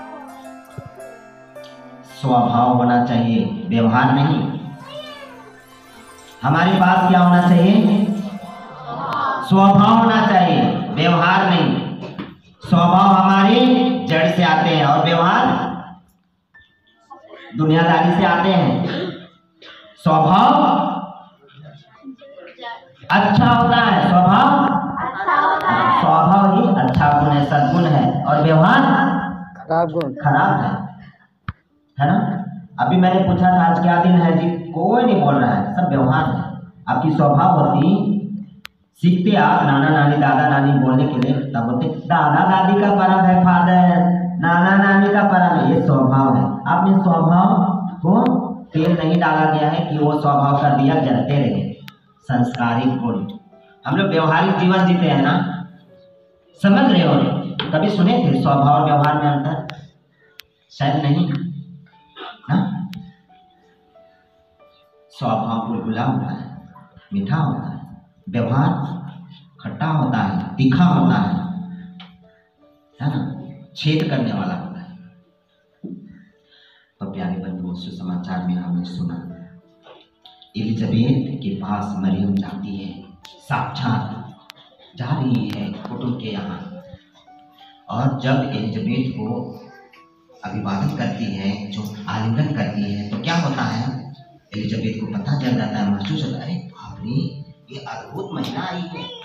स्वभाव होना चाहिए, व्यवहार नहीं। हमारे पास क्या होना चाहिए? स्वभाव होना चाहिए, व्यवहार नहीं। स्वभाव हमारे जड़ से आते हैं और व्यवहार दुनियादारी से आते हैं। स्वभाव अच्छा होता है, स्वभाव ही अच्छा गुण है, सद्गुण है, और व्यवहार खराब है ना। अभी मैंने पूछा था आज क्या दिन है जी, कोई नहीं बोल रहा है, सब व्यवहार है। आपकी स्वभाव होती, सीखते आप नाना नानी दादा नानी बोलने के लिए, तब बोलते दादा दादी का पर्व है फादर, नाना नानी का पर्व है, ये स्वभाव है। आपने स्वभाव को तेल नहीं डाला गया है कि वो स्वभाव कर दिया जलते रहे। संस्कारिक गुण, हम लोग व्यवहारिक जीवन जीते हैं ना, समझ रहे हो? कभी सुने थे स्वभाव और व्यवहार में अंतर? शायद नहीं ना। स्वभाव बुलबुला होता है, मीठा होता है, व्यवहार खट्टा होता है, तीखा होता है ना, छेद करने वाला होता है। तो प्यारे बंधुओं, सुसमाचार में हमने सुना एलिजाबेथ के पास मरियम जाती है, साक्षात जा रही है कुटुंब के यहाँ। और जब एलिजाबेथ को अभिवादन करती है, जो आलिंगन करती है, तो क्या होता है? एलिजाबेथ को पता चल जाता है, महसूस होता है, बाप रे ये अद्भुत महिला आई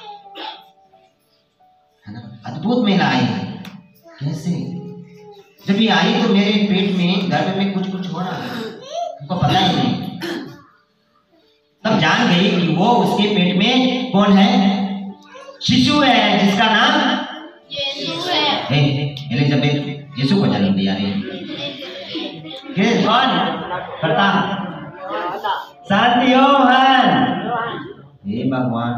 है ना, अद्भुत महिला आई है। कैसे? जब ये आई तो मेरे पेट में, गर्भ में कुछ कुछ हो रहा है, उनको पता ही नहीं। तब जान गई कि वो उसके पेट में कौन है? शिशु है, जिसका नाम यीशु है। एलिजाबेथ यीशु को जन्म दिया रे। कौन? शांति योहान हे भगवान,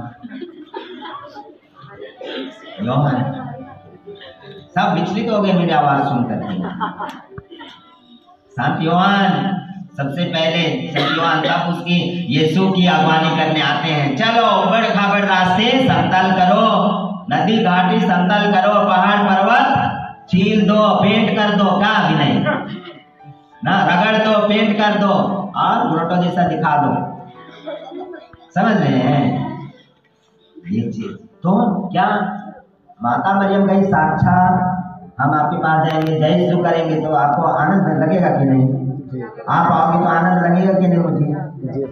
योहन सब विचलित हो गए मेरी आवाज सुन करके। संत योहन सबसे पहले संत योहन तब उसकी यीशु की अगवानी करने आते हैं। चलो उबड़ खाबड़ रास्ते समतल करो, नदी घाटी समतल करो, पहाड़ पर्वत छील दो, पेंट कर दो, क्या अभी नहीं ना, रगड़ दो, पेंट कर दो और बुरटो जैसा दिखा दो। समझ रहे हैं ये चीज? तो क्या माता मरियम गई साक्षात हम आपके पास जाएंगे, जय यीशु करेंगे तो आपको आनंद लगेगा कि नहीं? आप आओगे तो आनंद लगेगा कि नहीं? मुझे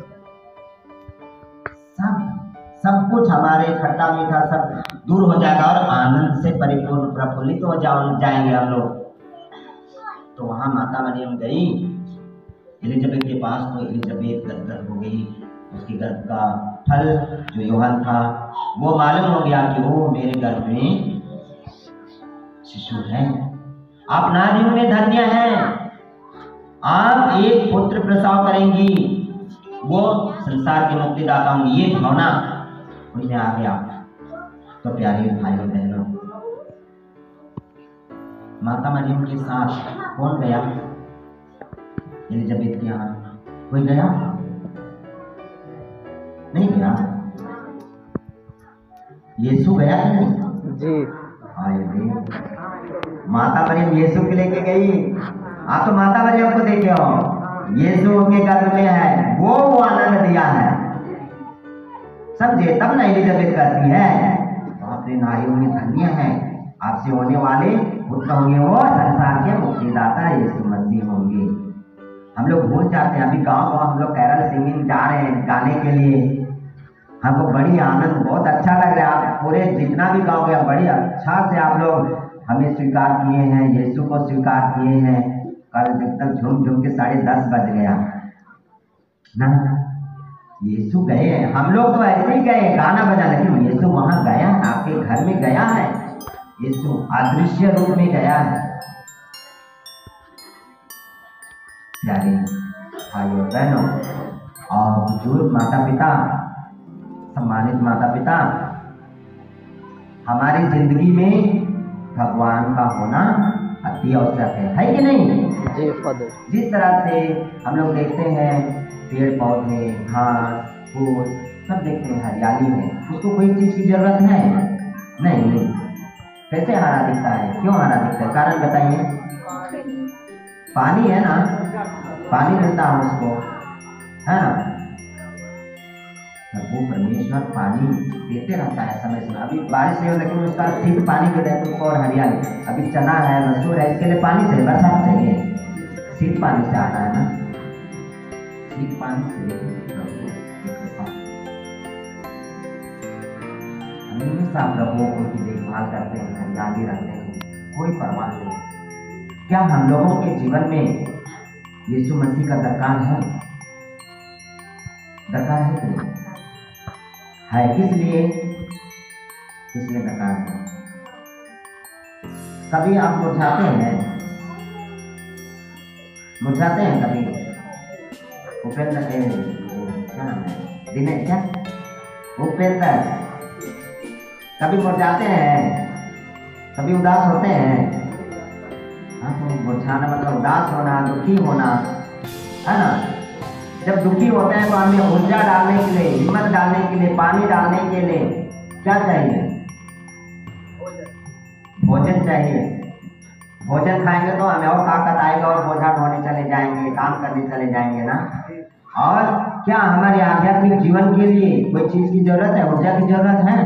सब कुछ हमारे खट्टा मीठा सब दूर हो जाएगा और आनंद से परिपूर्ण प्रफुल्लित हो जाएंगे हम लोग। तो वहां माता मरियम गई एलिजाबेथ के पास, तो एलिजाबेथ गदगद हो गई। उसके गर्भ का फल जो योहन था वो मालूम हो गया कि वो मेरे गर्भ में शिशु है। आप नारियों में धन्य हैं, आप एक पुत्र प्रसव करेंगी, वो संसार के मुक्तिदाता होंगे। ये भावना उनमें आ गया। तो प्यारे भाइयों बहनों, माता मरियम के साथ कौन गया एलिजाबेथ के यहाँ? कोई गया? नहीं गया। यीशु गया कि नहीं? जी। आए माता मरियम यीशु के लेके गई। आप तो माता मरियम को देखे हो, यीशु उनके गर्भ में है, वो आनंद दिया है। समझे? तब ना एलिजाबेथ कहती है आपने नारियों में धन्य है, आपसे होने वाले पुत्र होंगे वो संसार के मुक्तिदाता यीशु मसीह होंगे। हम लोग भूल जाते हैं। अभी गांव गांव हम लोग कैरल सिंगिंग जा रहे हैं गाने के लिए, हमको बड़ी आनंद, बहुत अच्छा लग रहा है। आप पूरे जितना भी गाँव गया बड़ी अच्छा से आप लोग हमें स्वीकार किए हैं, यीशु को स्वीकार किए हैं। कल एकदम झूम झूम के 10:30 बज गया ना, यीशु गए हैं। हम लोग तो ऐसे ही गए गाना बजा, लेकिन यीशु वहां गया है, आपके घर में गया है। यीशु अदृश्य रूप में गया है। प्यारे भाइयों बहनों और बुजुर्ग माता पिता, सम्मानित माता पिता, हमारी जिंदगी में भगवान का होना अति आवश्यक है कि नहीं? जी फादर। जिस तरह से हम लोग देखते हैं पेड़ पौधे, घास फूल सब देखते हैं, हरियाली है, उसको कोई चीज की जरूरत है नहीं। कैसे हरा दिखता है? क्यों हरा दिखता है? कारण बताइए। पानी है ना, पानी मिलता है उसको, है ना। वो परमेश्वर पानी देते रहता है समय समय। अभी बारिश नहीं हो लेकिन उसका ठीक पानी के देते उसको और हरियाली। अभी चना है, मसूर है, इसके लिए पानी चाहिए, बरसात चाहिए। शीत पानी से आता है ना, शीत पानी से हमेशा प्रभु उनकी देखभाल करते हैं, हरियाली रखते हैं, कोई परवाह नहीं। क्या हम लोगों के जीवन में यीशु मसीह का दरकार है? दरकार है कि नहीं है? किस लिए दरकार है? कभी आप मुरझाते हैं कभी? उपेंद्र क्या नाम है? दिनेश क्या? उपेंद्र कभी मुरझाते हैं? कभी उदास होते हैं? हाँ, तो मुरझाना मतलब उदास होना, दुखी होना, है ना। जब दुखी होते हैं तो हमें ऊर्जा डालने के लिए, हिम्मत डालने के लिए, पानी डालने के लिए क्या चाहिए? भोजन चाहिए। भोजन खाएंगे तो हमें और ताकत आएगा और बोझा ढोने चले जाएंगे, काम करने चले जाएंगे ना। और क्या हमारे आध्यात्मिक जीवन के लिए कोई चीज की जरूरत है? ऊर्जा की जरूरत है?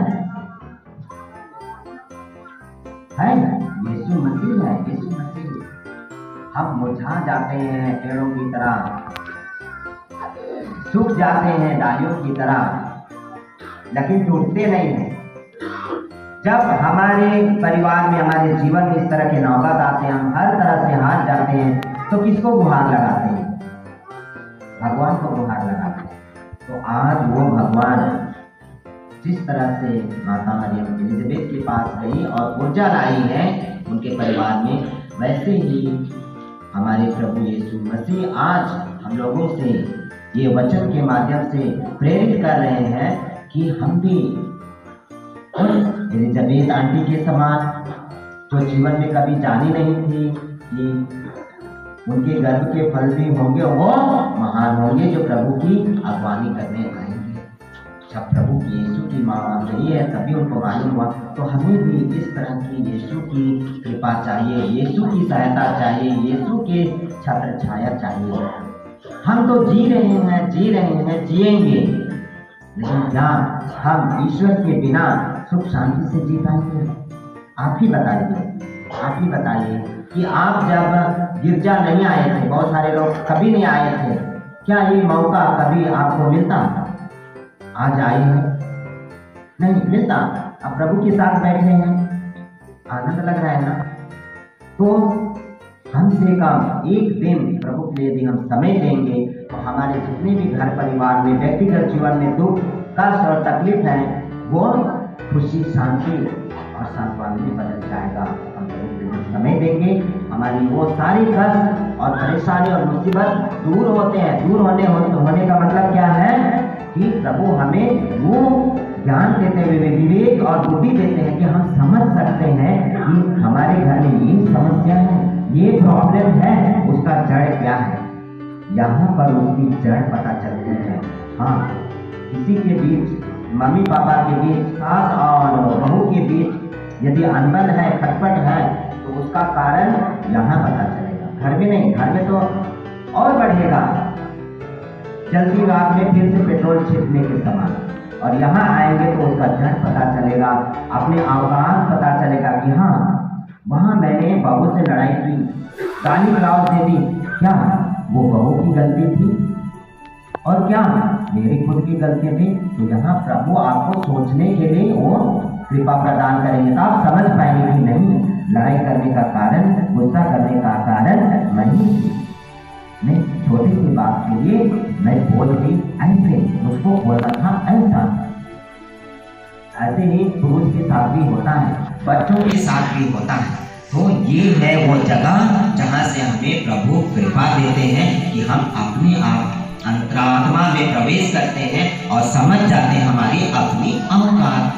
यीशु मसीह है, यीशु मसीह। हम मुरझा जाते हैं पेड़ों की तरह, सूख जाते हैं डालियों की तरह, लेकिन टूटते नहीं हैं। जब हमारे परिवार में, हमारे जीवन में इस तरह के नौबत आते हैं, हम हर तरह से हार जाते हैं, तो किसको गुहार लगाते हैं? भगवान को गुहार लगाते हैं। तो आज वो भगवान जिस तरह से माता मरियम एलिजाबेथ के पास गई और ऊर्जा लाई है उनके परिवार में, वैसे ही हमारे प्रभु यीशु मसीह आज हम लोगों से ये वचन के माध्यम से प्रेरित कर रहे हैं कि हम भी एलिजाबेथ आंटी के समान जो जीवन में कभी जानी नहीं थी कि उनके गर्भ के फल भी होंगे, वो महान होंगे जो प्रभु की अगवानी करने आएंगे। जब प्रभु की यीशु की माँ गई है तभी उनको मालूम हुआ। तो हमें भी इस तरह की यीशु की कृपा चाहिए, यीशु की सहायता चाहिए, यीशु के छत्र छाया चाहिए। हम तो जी रहे हैं, जिएंगे, लेकिन क्या हम ईश्वर के बिना सुख शांति से जी पाएंगे? आप ही बताइए कि आप जब गिरजा नहीं आए थे, बहुत सारे लोग कभी नहीं आए थे, क्या ये मौका कभी आपको मिलता? आज आए हैं, नहीं मिलता। अब प्रभु के साथ बैठे हैं, आनंद लग रहा है ना। तो हम से कम एक दिन प्रभु के लिए यदि हम समय देंगे तो हमारे जितने भी घर परिवार में व्यक्तिगत जीवन में दुख कष्ट और तकलीफ है वो खुशी शांति और सांत्वना में बदल जाएगा। हम प्रभु के लिए समय देंगे, हमारी वो सारी कष्ट और परेशानी और मुसीबत दूर होते हैं। दूर होने का मतलब क्या है कि प्रभु हमें वो ज्ञान देते हुए विवेक और बुद्धि देते हैं कि हम समझ सकते हैं कि हमारे घर में ये समस्या है, ये प्रॉब्लम है, उसका जड़ क्या है। यहाँ पर उसकी जड़ पता चलती है। हाँ, किसी के बीच, मम्मी पापा के बीच, सास और बहू के बीच यदि अनबन है, खटपट है, तो उसका कारण यहाँ पता चलेगा। घर में नहीं, घर में तो और बढ़ेगा, जल्दी रात में फिर से पेट्रोल छिड़कने के समान। और यहाँ आएंगे तो उसका जड़ पता चलेगा, अपने अवकाश पता चलेगा कि हाँ वहाँ मैंने बहू से लड़ाई की, गाली गलौज दे दी, क्या वो बहू की गलती थी और क्या मेरी खुद की गलती थी? तो यहाँ प्रभु आपको सोचने के लिए वो कृपा प्रदान करेंगे, तो आप समझ पाएंगे कि नहीं, लड़ाई करने का कारण, गुस्सा करने का कारण नहीं, छोटी सी बात के लिए मैं बोल दी ऐसे, मुझको बोलना था ऐसा। ऐसे ही पुरुष के साथ भी होता है, बच्चों के साथ भी होता है। तो ये है वो जगह जहाँ से हमें प्रभु कृपा देते हैं कि हम अपने आप अंतरात्मा में प्रवेश करते हैं और समझ जाते हैं हमारी अपनी औकात।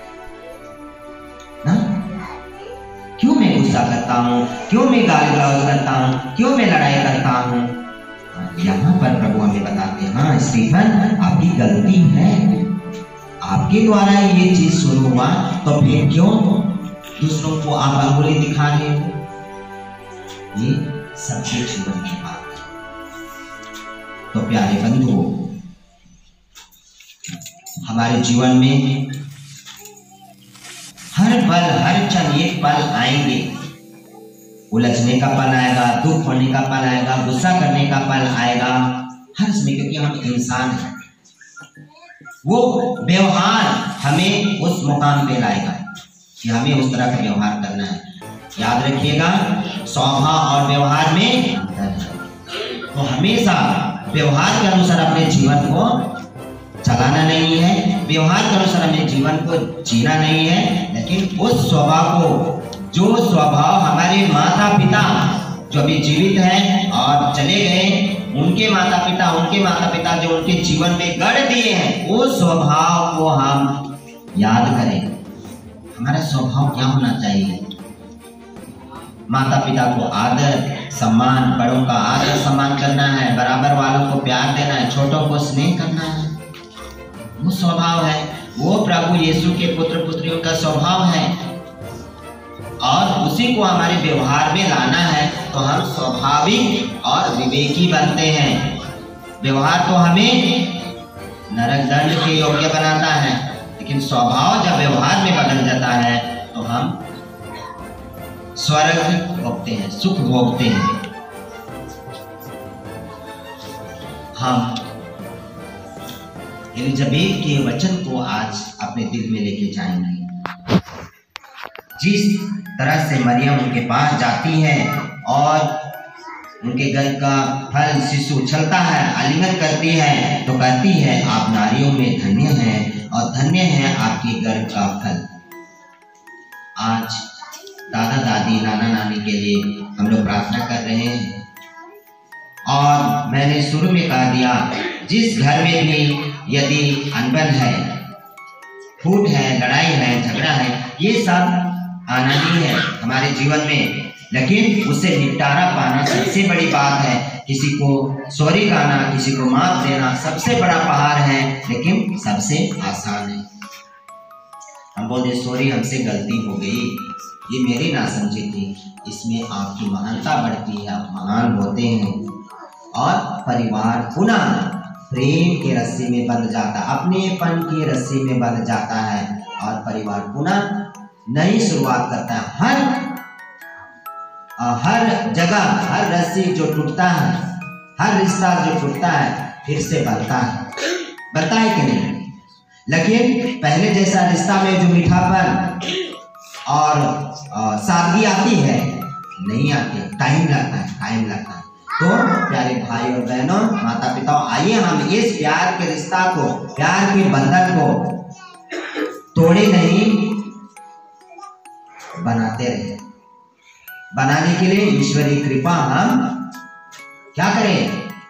क्यों मैं गुस्सा करता हूँ, क्यों मैं गाली गलौज करता हूँ, क्यों मैं लड़ाई करता हूँ? यहाँ पर प्रभु हमें बताते हैं, हाँ स्टीफन आपकी गलती है, आपके द्वारा ये चीज शुरू हुआ, तो फिर क्यों दूसरों को आप अंगुली दिखा रहे हो? ये सबके जीवन की बात है। तो प्यारे बंधुओं, हमारे जीवन में हर पल, हर क्षण एक पल आएंगे, उलझने का पल आएगा, दुख होने का पल आएगा, गुस्सा करने का पल आएगा, हर समय, क्योंकि हम इंसान हैं। वो व्यवहार हमें उस मुकाम पे लाएगा कि हमें उस तरह का व्यवहार करना है। याद रखिएगा, स्वभाव और व्यवहार में अंतर है। तो हमेशा व्यवहार के अनुसार अपने जीवन को चलाना नहीं है, व्यवहार के अनुसार अपने जीवन को जीना नहीं है, लेकिन उस स्वभाव को, जो स्वभाव हमारे माता पिता जो अभी जीवित हैं और चले गए, उनके माता पिता जो उनके जीवन में गढ़ दिए हैं, वो स्वभाव को हम याद करें। हमारा स्वभाव क्या होना चाहिए? माता पिता को आदर सम्मान, बड़ों का आदर सम्मान करना है, बराबर वालों को प्यार देना है, छोटों को स्नेह करना है। वो स्वभाव है, वो प्रभु यीशु के पुत्र पुत्रियों का स्वभाव है और उसी को हमारे व्यवहार में लाना है, तो हम स्वाभाविक और विवेकी बनते हैं। व्यवहार तो हमें नरक दंड के योग्य बनाता है, लेकिन स्वभाव जब व्यवहार में बदल जाता है तो हम स्वर्ग भोगते हैं, सुख भोगते हैं। हम एलिजाबेथ के वचन को आज अपने दिल में लेके जाएंगे। जिस तरह से मरियम उनके पास जाती है और उनके गर्भ का फल शिशु उछलता है, आलिंगन करती है, तो कहती है आप नारियों में धन्य हैं और धन्य है आपके गर्भ का फल। आज दादा दादी नाना नानी के लिए हम लोग प्रार्थना कर रहे हैं और मैंने शुरू में कह दिया, जिस घर में भी यदि अनबन है, फूट है, लड़ाई है, झगड़ा है, ये सब आना ही है हमारे जीवन में। लेकिन उससे निपटारा पाना सबसे बड़ी बात है। किसी को सॉरी गाना, किसी को माफ देना सबसे बड़ा पहाड़ है, लेकिन सबसे आसान है। हम बोलते सॉरी, हमसे गलती हो गई, ये मेरी नासमझी थी, इसमें आपकी महानता बढ़ती है, आप महान होते हैं। और परिवार पुनः प्रेम के रस्सी में बंध जाता है, अपनेपन की रस्सी में बंध जाता है और परिवार पुनः नई शुरुआत करता है। हर जगह हर रस्सी जो टूटता है, हर रिश्ता जो टूटता है फिर से बनता है कि नहीं? लेकिन पहले जैसा रिश्ता में जो मीठापन और सादगी आती है नहीं आती, टाइम लगता है। तो प्यारे भाई और बहनों, माता पिता, आइए हम इस प्यार के रिश्ता को, प्यार के बंधन को तोड़े नहीं, बनाते रहे। बनाने के लिए ईश्वरीय कृपा हम क्या करें?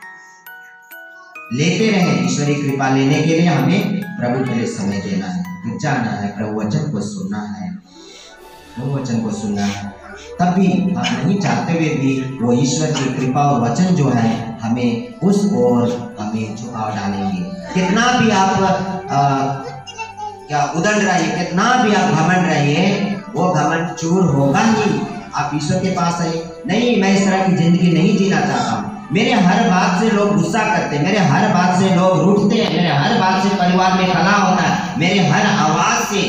लेते रहे। ईश्वरीय कृपा लेने के लिए हमें प्रभु के लिए समय देना है, जाना है, प्रभु वचन को सुनना है, प्रभु वचन को सुनना है। तब भी हम नहीं चाहते हुए भी वो ईश्वर की कृपा और वचन जो है हमें उस ओर हमें झुकाव डालेंगे। कितना भी आप क्या उदंड रहिए, कितना भी आप घमंड रहिए, वो घमंड चूर होगा ही। आप ईश्वर के पास आए, नहीं मैं इस तरह की जिंदगी नहीं जीना चाहता हूँ, मेरे हर बात से लोग गुस्सा करते हैं, मेरे हर बात से लोग रूठते हैं, मेरे हर बात से परिवार में कलह होता है, मेरे हर आवाज से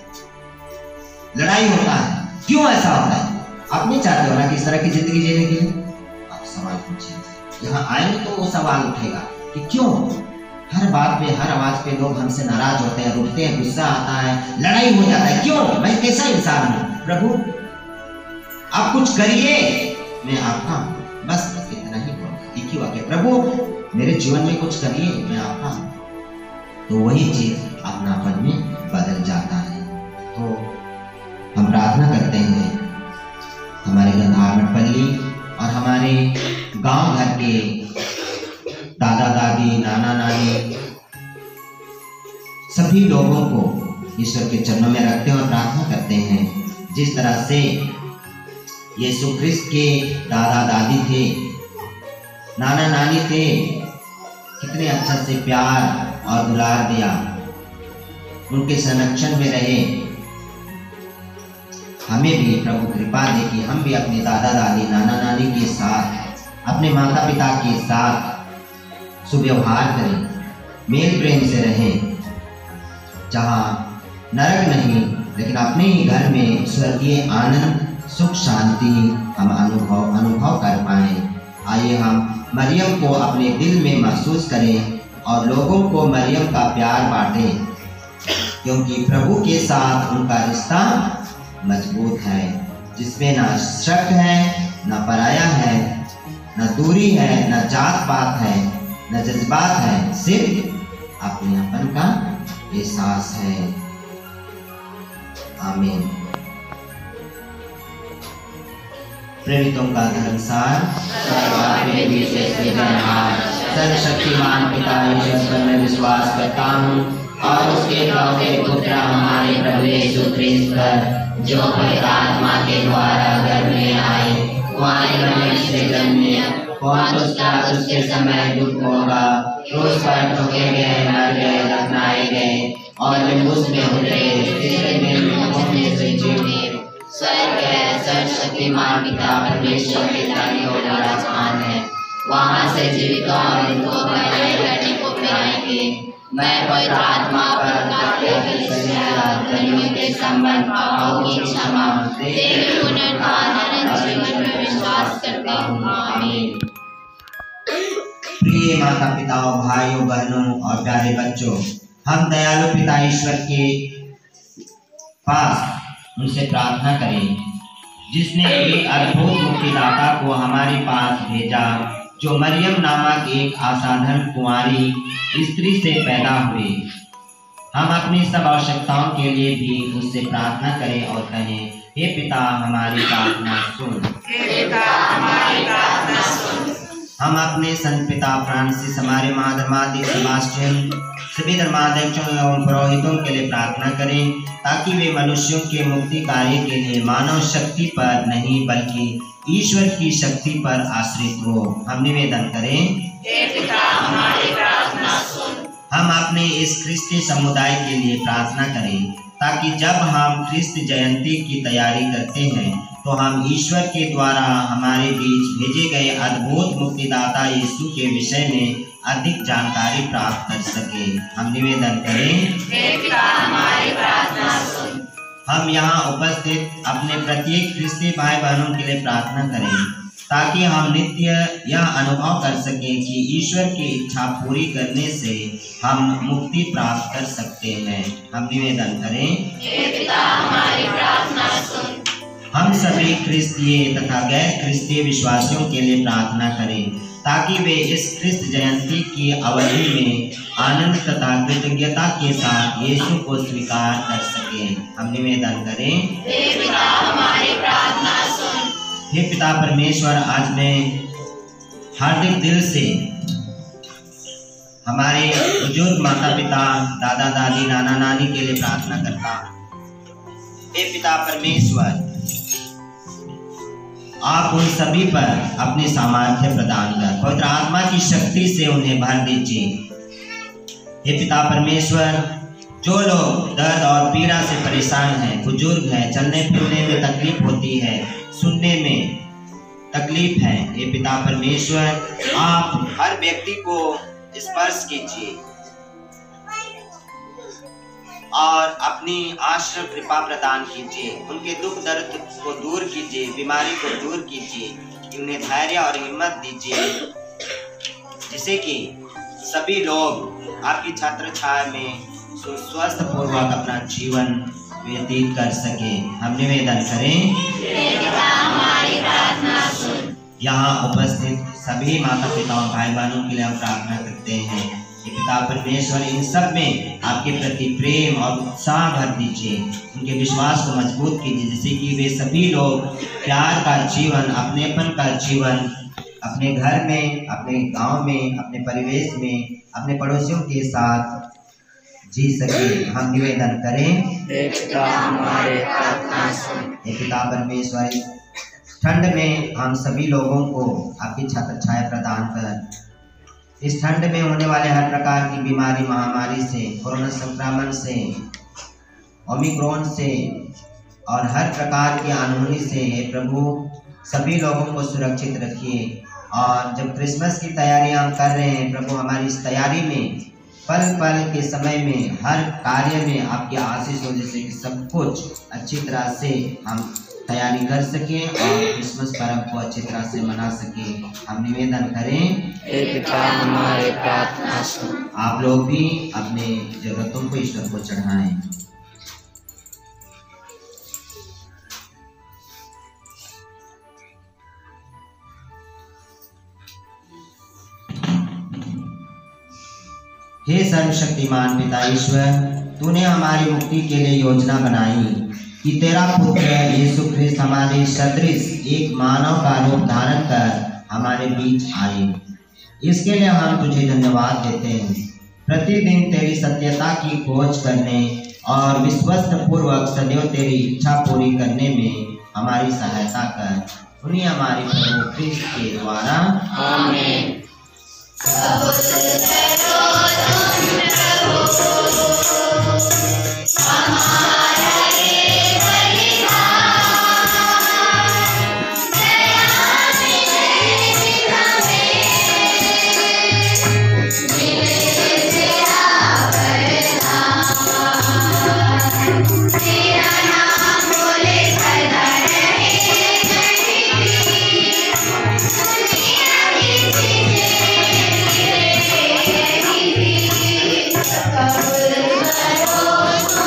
लड़ाई होता है, क्यों ऐसा होता है? आप नहीं चाहते हो ना कि इस तरह की जिंदगी जीने के लिए? आप सवाल पूछिए, यहाँ आएंगे तो वो सवाल उठेगा कि क्यों हर बात पे, हर आवाज पे लोग हमसे नाराज होते हैं, रूठते हैं, गुस्सा आता है, लड़ाई हो जाता है, क्यों? मैं कैसा इंसान हूँ? प्रभु आप कुछ करिए, मैं आपका हूं, बस इतना ही बोलूं, एक ही वाक्य, प्रभु मेरे जीवन में कुछ करिए, मैं आपका हूं। तो वही चीज अपनापन में बदल जाता है। तो हम प्रार्थना करते हैं हमारे गंधामठपल्ली और हमारे गांव घर के दादा दादी, नाना नानी, सभी लोगों को ईश्वर के चरणों में रखते हैं और प्रार्थना करते हैं। जिस तरह से यीशु ख्रिस्त के दादा दादी थे, नाना नानी थे, कितने अच्छा से प्यार और दुलार दिया, उनके संरक्षण में रहे। हमें भी प्रभु कृपा दे कि हम भी अपने दादा दादी, नाना नानी के साथ, अपने माता पिता के साथ सुव्यवहार करें, मेल प्रेम से रहें, जहाँ नरक नहीं लेकिन अपने ही घर में स्वर्गीय आनंद, सुख, शांति हम अनुभव कर पाए। आइए हम मरियम को अपने दिल में महसूस करें और लोगों को मरियम का प्यार बांटें, क्योंकि प्रभु के साथ उनका रिश्ता मजबूत है, जिसमें ना शक है, ना पराया है, ना दूरी है, ना जात पात है, ना जज्बात है, सिर्फ अपनेपन का एहसास है। आमीन। प्रेरितों का धर्मसार, सर्वशक्तिमान पिता ईश्वर पर मैं विश्वास करता हूँ और उसके लौटे पुत्र हमारे प्रभु यीशु ख्रिस्त पर, जो पवित्र आत्मा के द्वारा गर्भ में आए, कुंवारी मरियम से जन्मे, पोंतुस पिलातुस के समय दुख होगा, क्रूस पर ठोके गए, मर गए, दफनाए गए और लिम्बुस में उतरे, तीसरे दिन मृतकों में से जी उठे, स्वर्ग है, सर्वशक्तिमान पिता परमेश्वर के दाहिनी ओर विराजमान है, वहाँ से जीवितों और मृतकों को न्याय करने को फिर आएंगे। मैं पवित्र आत्मा पर के संबंध पापों की क्षमा, तेरे पुनरुत्थान अनंत जीवन में विश्वास करता हूँ। आमीन। प्रिय माता पिताओं, भाइयों बहनों और प्यारे बच्चों, हम दयालु पिता ईश्वर के पास उनसे प्रार्थना करें, जिसने एक अद्भुत मुक्तिदाता को हमारे पास भेजा, जो मरियम नामक एक असाधारण कुंवारी स्त्री से पैदा हुए। हम अपनी सब आवश्यकताओं के लिए भी उससे प्रार्थना करें और कहें, हे पिता हमारी प्रार्थना सुन। हम अपने संत पिता फ्रांसिस, हमारे मादर माती सेबास्टियन, सभी धर्माध्यक्षों एवं पुरोहितों के लिए प्रार्थना करें ताकि वे मनुष्यों के मुक्ति कार्य के लिए मानव शक्ति पर नहीं बल्कि ईश्वर की शक्ति पर आश्रित हो। हम निवेदन करें, हे पिता हमारी प्रार्थना सुन। हम अपने इस ख्रिस्ती समुदाय के लिए प्रार्थना करें ताकि जब हम ख्रिस्त जयंती की तैयारी करते हैं तो हम ईश्वर के द्वारा हमारे बीच भेजे गए अद्भुत मुक्तिदाता यीशु के विषय में अधिक जानकारी प्राप्त कर सके। हम निवेदन करें, हे पिता हमारी प्रार्थना सुन। हम यहाँ उपस्थित अपने प्रत्येक ख्रिस्ती भाई बहनों के लिए प्रार्थना करें ताकि हम नित्य यह अनुभव कर सकें कि ईश्वर की इच्छा पूरी करने से हम मुक्ति प्राप्त कर सकते हैं। हम निवेदन करें, हे पिता हमारी प्रार्थना सुन। हम सभी क्रिस्तीय तथा गैर क्रिस्तीय विश्वासियों के लिए प्रार्थना करें ताकि वे इस ख्रिस्त जयंती की अवधि में आनंद तथा कृतज्ञता के साथ यीशु को स्वीकार कर सकें। हम निवेदन करें, हे पिता हमारी प्रार्थना सुन। हे पिता परमेश्वर, आज मैं हार्दिक दिल से हमारे बुजुर्ग माता पिता, दादा दादी, नाना नानी के लिए प्रार्थना करता हूँ। हे पिता परमेश्वर, आप उन सभी पर अपने सामर्थ्य प्रदान कर पवित्र आत्मा की शक्ति से उन्हें भर दीजिए। हे पिता परमेश्वर, जो लोग दर्द और पीड़ा से परेशान हैं, बुजुर्ग हैं, चलने फिरने में तकलीफ होती है, सुनने में तकलीफ है, हे पिता परमेश्वर, आप हर व्यक्ति को स्पर्श कीजिए और अपनी आश्रय कृपा प्रदान कीजिए। उनके दुख दर्द को दूर कीजिए, बीमारी को दूर कीजिए, उन्हें धैर्य और हिम्मत दीजिए, जिससे कि सभी लोग आपकी छत्र छाया में सुस्वस्थ पूर्वक अपना जीवन व्यतीत कर सके। हम निवेदन करें, हमारी प्रार्थना सुन। यहाँ उपस्थित सभी माता पिताओं भाई बहनों के लिए हम प्रार्थना करते हैं कि पिता परमेश्वर इन सब में आपके प्रति प्रेम और उत्साह भर दीजिए, उनके विश्वास को मजबूत कीजिए, जिससे कि वे सभी लोग प्यार का जीवन, अपनेपन का जीवन अपने घर में, अपने गांव में, अपने परिवेश में, अपने पड़ोसियों के साथ जी सके। हम निवेदन करें, हे पिता हमारी प्रार्थना सुन। हे पिता परमेश्वर, ठंड में हम सभी लोगों को आपकी छत्र छाया प्रदान कर इस ठंड में होने वाले हर प्रकार की बीमारी, महामारी से, कोरोना संक्रमण से, ओमिक्रॉन से और हर प्रकार की अनहोनी से हे प्रभु सभी लोगों को सुरक्षित रखिए। और जब क्रिसमस की तैयारी हम कर रहे हैं प्रभु, हमारी इस तैयारी में पल पल के समय में हर कार्य में आपकी आशीष हो, जैसे कि सब कुछ अच्छी तरह से हम तैयारी कर सकें और क्रिसमस पर्व को अच्छी तरह से मना सकें। हम निवेदन करें, हे पिता हमारी प्रार्थना सुन। आप लोग भी अपने जरूरतों को ईश्वर को चढ़ाएं। हे सर्वशक्तिमान पिता ईश्वर, तूने हमारी मुक्ति के लिए योजना बनाई कि तेरा पुत्र यीशु ख्रिस्त हमारे सदृश एक मानव का रूप धारण कर हमारे बीच आए। इसके लिए हम तुझे धन्यवाद देते हैं। प्रतिदिन तेरी सत्यता की खोज करने और विश्वस्त पूर्वक सदैव तेरी इच्छा पूरी करने में हमारी सहायता कर। उन्हीं हमारे प्रभु ख्रिस्त के द्वारा आमीन। कबूल करो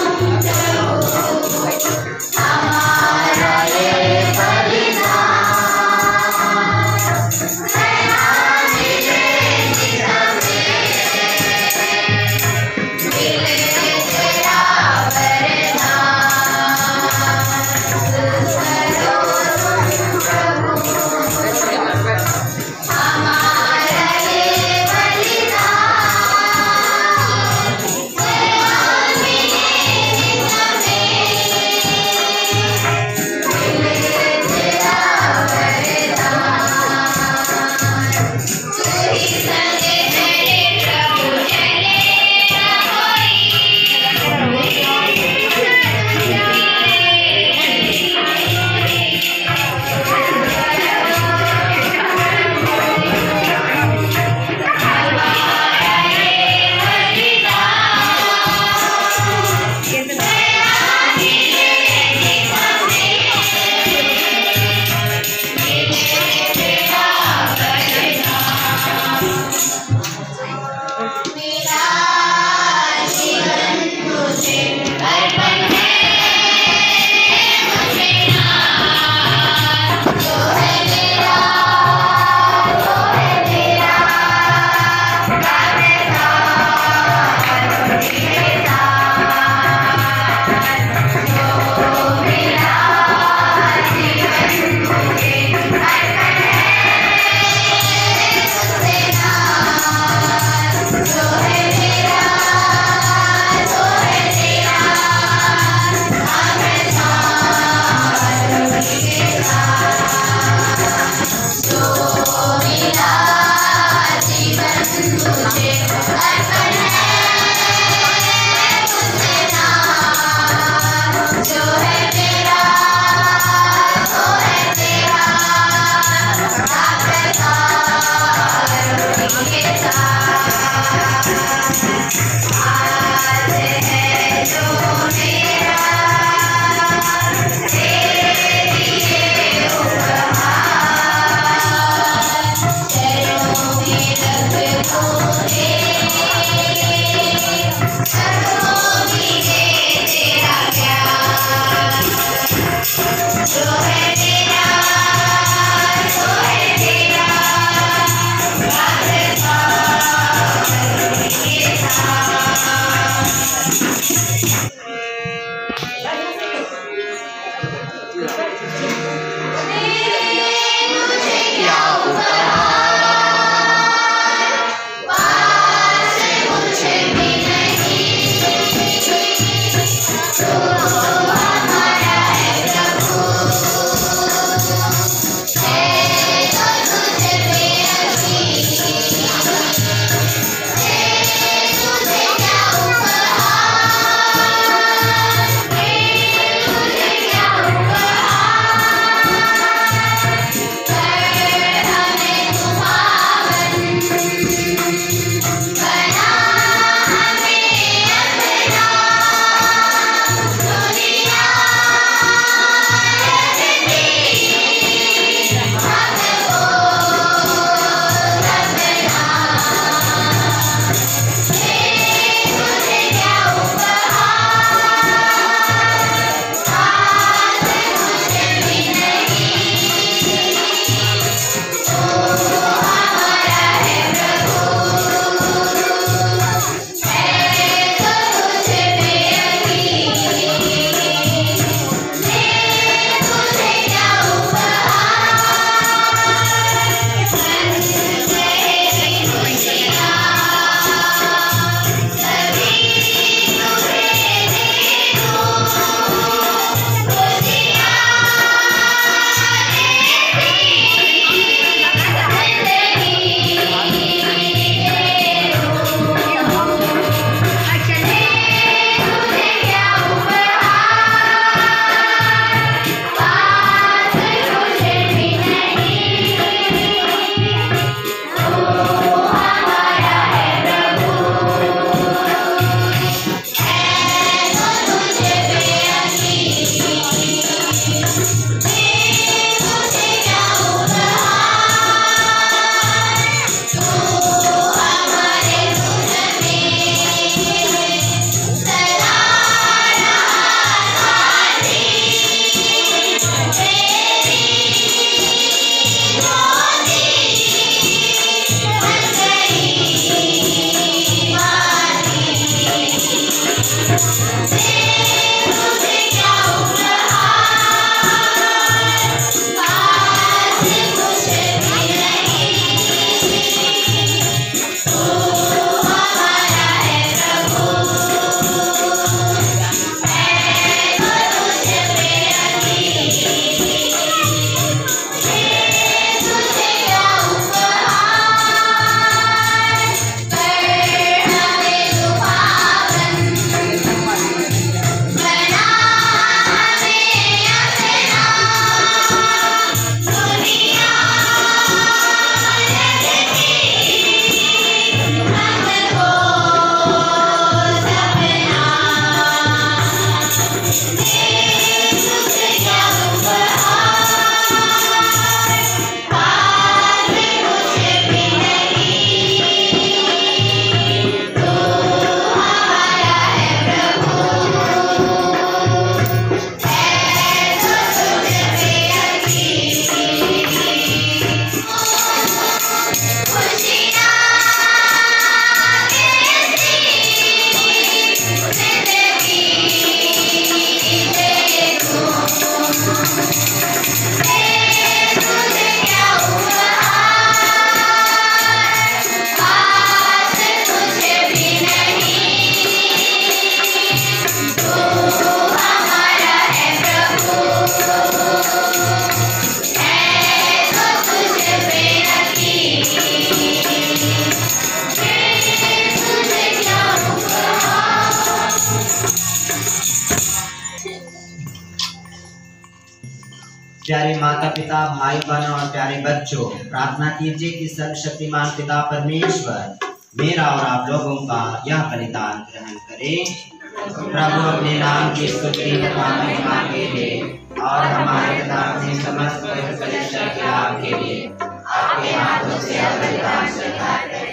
प्यारे माता पिता, भाई बहन और प्यारे बच्चों, प्रार्थना कीजिए कि सर्वशक्तिमान पिता परमेश्वर मेरा और आप लोगों का यह बलिदान ग्रहण करे। प्रभु अपने नाम की स्तुति तथा महिमा के लिए और हमारे तथा अपने समस्त पवित्र कलीसिया के लाभ के लिए आपके हाथों से यह बलिदान स्वीकार करें।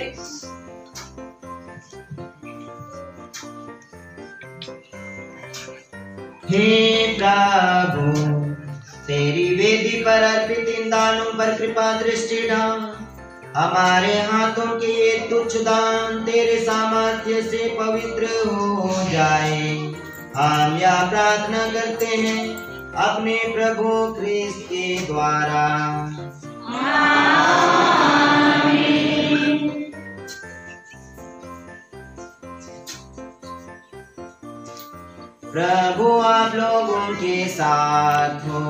हे प्रभु, तेरी वेदी पर अर्पित इन दानों पर कृपा दृष्टि डाल। हमारे हाथों के ये तुच्छ दान तेरे सामर्थ्य से पवित्र हो जाए। हम यह प्रार्थना करते हैं अपने प्रभु क्रिस्त के द्वारा। प्रभु आप लोगों के साथ हो।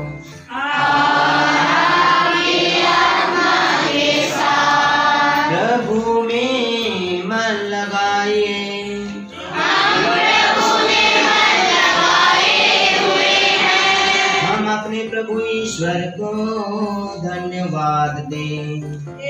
प्रभु में मन लगाइए। हम अपने प्रभु ईश्वर को धन्यवाद दें।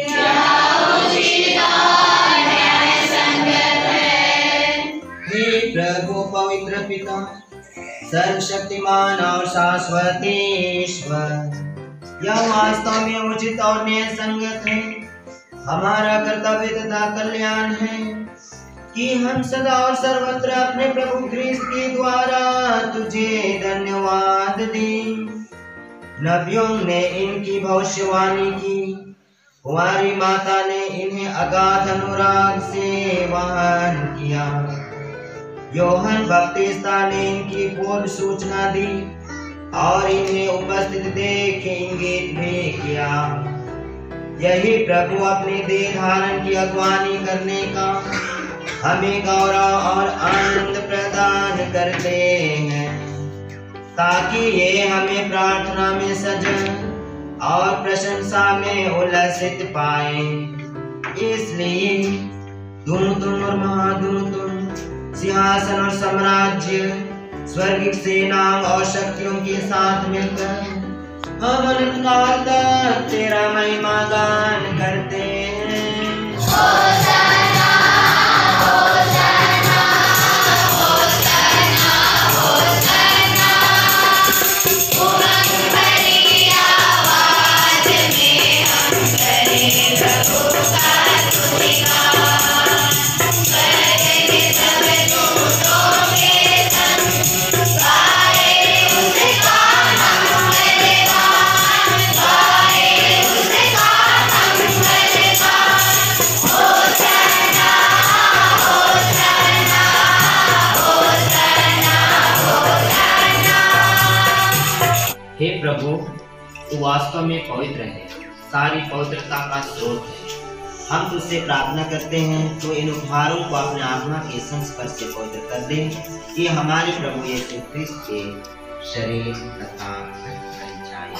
हे प्रभु पवित्र पिता, सर्वशक्तिमान और शाश्वत ईश्वर, यह वास्तव में उचित और न्याय संगत है, हमारा कर्तव्य तथा कल्याण है कि हम सदा और सर्वत्र अपने प्रभु ख्रीस्त के द्वारा तुझे धन्यवाद दें। नबियों ने इनकी भविष्यवाणी की, कुंवारी माता ने इन्हें अगाध अनुराग से वहन किया। योहन बपतिस्ता ने इनकी पूर्व सूचना दी और इन्हें उपस्थित देख इंगित भी किया। यही प्रभु अपने देह धारण की अगुवानी करने का हमें गौरव और आनंद प्रदान करते हैं, ताकि ये हमें प्रार्थना में सजन और प्रशंसा में उल्लसित पाए। इसलिए दोनों तुम और महादुन तुम, सिंहासन और साम्राज्य, स्वर्गिक सेनाओं और शक्तियों के साथ मिलकर हम अनंत काल तक तेरा महिमा गान करते हैं। होशाना, होशाना, होशाना, होशाना। उमंग भरी आवाज में हम करें प्रभु का स्तुतिगान। हे प्रभु, तू वास्तव में पवित्र है, सारी पवित्रता का स्रोत है। हम तुझसे प्रार्थना करते हैं तो इन उपहारों को अपने आत्मा के संस्पर्श से पवित्र कर दे, कि हमारे प्रभु यीशु ख्रीस्त के शरीर तथा रक्त जाए।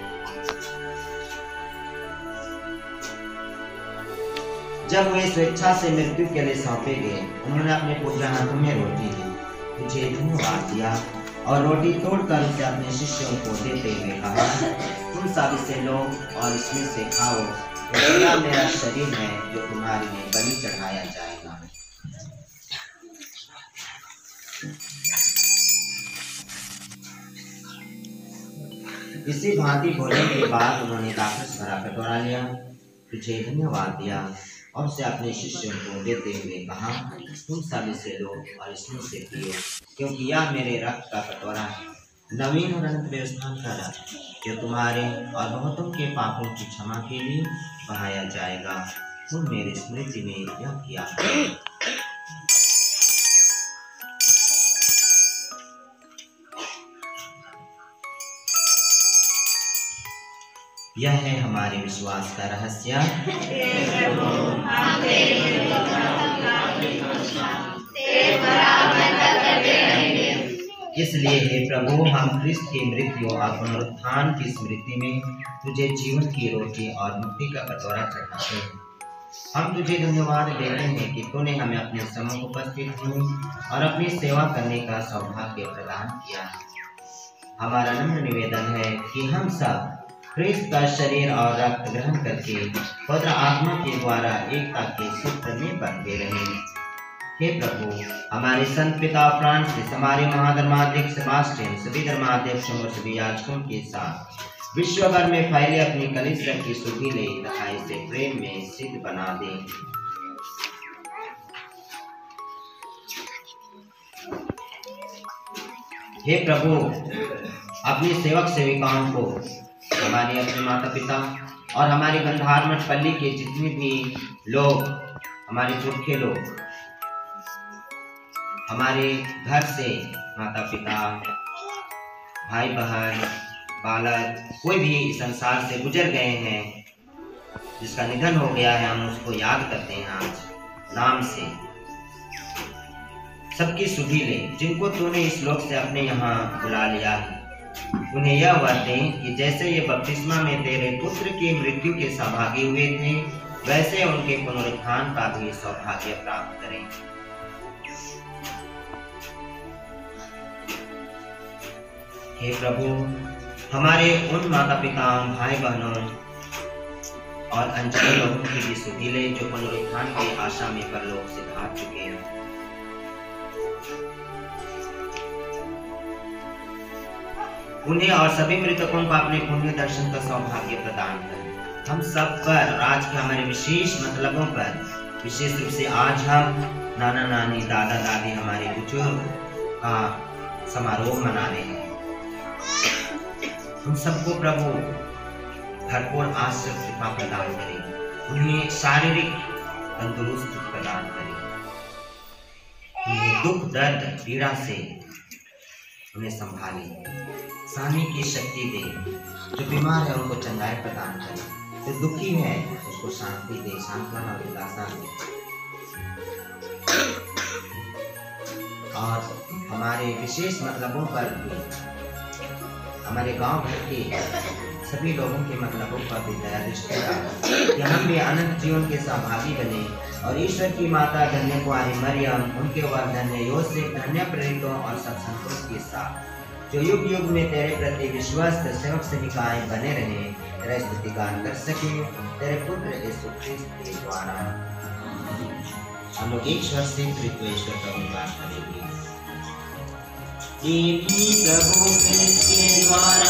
जब वे स्वेच्छा से मृत्यु के लिए सौंपे गए, उन्होंने अपने पूजा हाथों में रोटी ली, तुझे धन्यवाद दिया और रोटी तोड़कर उसे अपने शिष्यों को देते हुए कहा, तुम सब इसे लो और इसमें से खाओ, यह मेरा शरीर है जो तुम्हारे लिए बलि चढ़ाया जाएगा। इसी भांति भोजन के बाद उन्होंने वापस भरा कटोरा लिया, तुझे धन्यवाद दिया और उसे अपने शिष्यों को देते हुए कहा, तुम सब इसे लो और इसमें से पियो, क्योंकि यह मेरे रक्त का कटोरा है, नवीन और अनंत व्यवस्था का रक्त, जो तुम्हारे और बहुतों के पापों की क्षमा के लिए बहाया जाएगा। तुम मेरी स्मृति में यह किया करो। यह है हमारे विश्वास का रहस्य। इसलिए हे प्रभु, हम ख्रीस्त की मृत्यु और पुनरुत्थान की स्मृति में तुझे जीवन की रोटी और मुक्ति का कटोरा चढ़ाते हैं। हम तुझे धन्यवाद देते हैं कि तूने हमें अपने समूह उपस्थित होने और अपनी सेवा करने का सौभाग्य प्रदान किया है। हमारा नम्र निवेदन है कि हम सब क्रिस्त का शरीर और रक्त ग्रहण करके पवित्र आत्मा के द्वारा एकता के सूत्र में बंधे रहें। हे प्रभु, हमारे संत पिता फ्रांसिस, हमारे महाधर्माध्यक्ष सेबास्टियन, सभी धर्माध्यक्षों और सभी याजकों के साथ विश्व भर में फैले अपनी कलीसिया की सुधीले तथा इसे प्रेम में सिद्ध बना दें। हे प्रभु, अपने सेवक सेविकाओं को, हमारे अपने माता पिता और हमारे गंधार मठ पल्ली के जितने भी लोग, हमारे पुरखे लोग, हमारे घर से माता पिता, भाई बहन, बालक, कोई भी इस संसार से गुजर गए हैं, जिसका निधन हो गया है, हम उसको याद करते हैं आज नाम से। सबकी सुधि ले, जिनको तूने इस लोक से अपने यहाँ बुला लिया है, उन्हें यह वर दे कि जैसे ये बपतिस्मा में तेरे पुत्र की मृत्यु के सहभागी हुए थे, वैसे उनके पुनरुत्थान का भी सौभाग्य प्राप्त करें। हे प्रभु, हमारे उन माता पिता, भाई बहनों और अनजान लोगों की भी सुधि ले जो पुनरुत्थान की आशा में परलोक से भाग चुके हैं। उन्हें और सभी मृतकों को अपने पुण्य दर्शन का सौभाग्य प्रदान कर हम सब पर, आज के हमारे विशेष मतलबों पर, विशेष रूप से आज हम नाना नानी, दादा दादी, हमारे बुजुर्ग का समारोह मना रहे हैं। उन सबको प्रभु भरपूर आश्रय कृपा प्रदान करें, उन्हें शारीरिक तंदुरुस्ती प्रदान करें, उन्हें दुख दर्द पीड़ा से उन्हें संभाले, सहने की शक्ति दे, जो बीमार है उनको चंगाई प्रदान करे, जो दुखी है उसको शांति दे, सांत्वना और दिलासा दे। और हमारे विशेष मतलबों पर भी, हमारे गांव भर के सभी लोगों के मतलबों पर भी दया दृष्टि डालें कि हम भी अनंत जीवन के सहभागी बने और ईश्वर की माता धन्य कुआरी मरियम, उनके वर धन्य योसेफ, धन्य प्रेरितों और सब संतों के साथ जो युग युग में तेरे प्रति विश्वस्त सेवक सेविकाएं बने रहे, तेरा स्तुति गान कर सके, तेरे पुत्र यीशु ख्रिस्त के द्वारा। हम लोग एक स्वर से ईश्वर का धन्यवाद करेंगे। प्रभु ख्रिस्त के द्वारा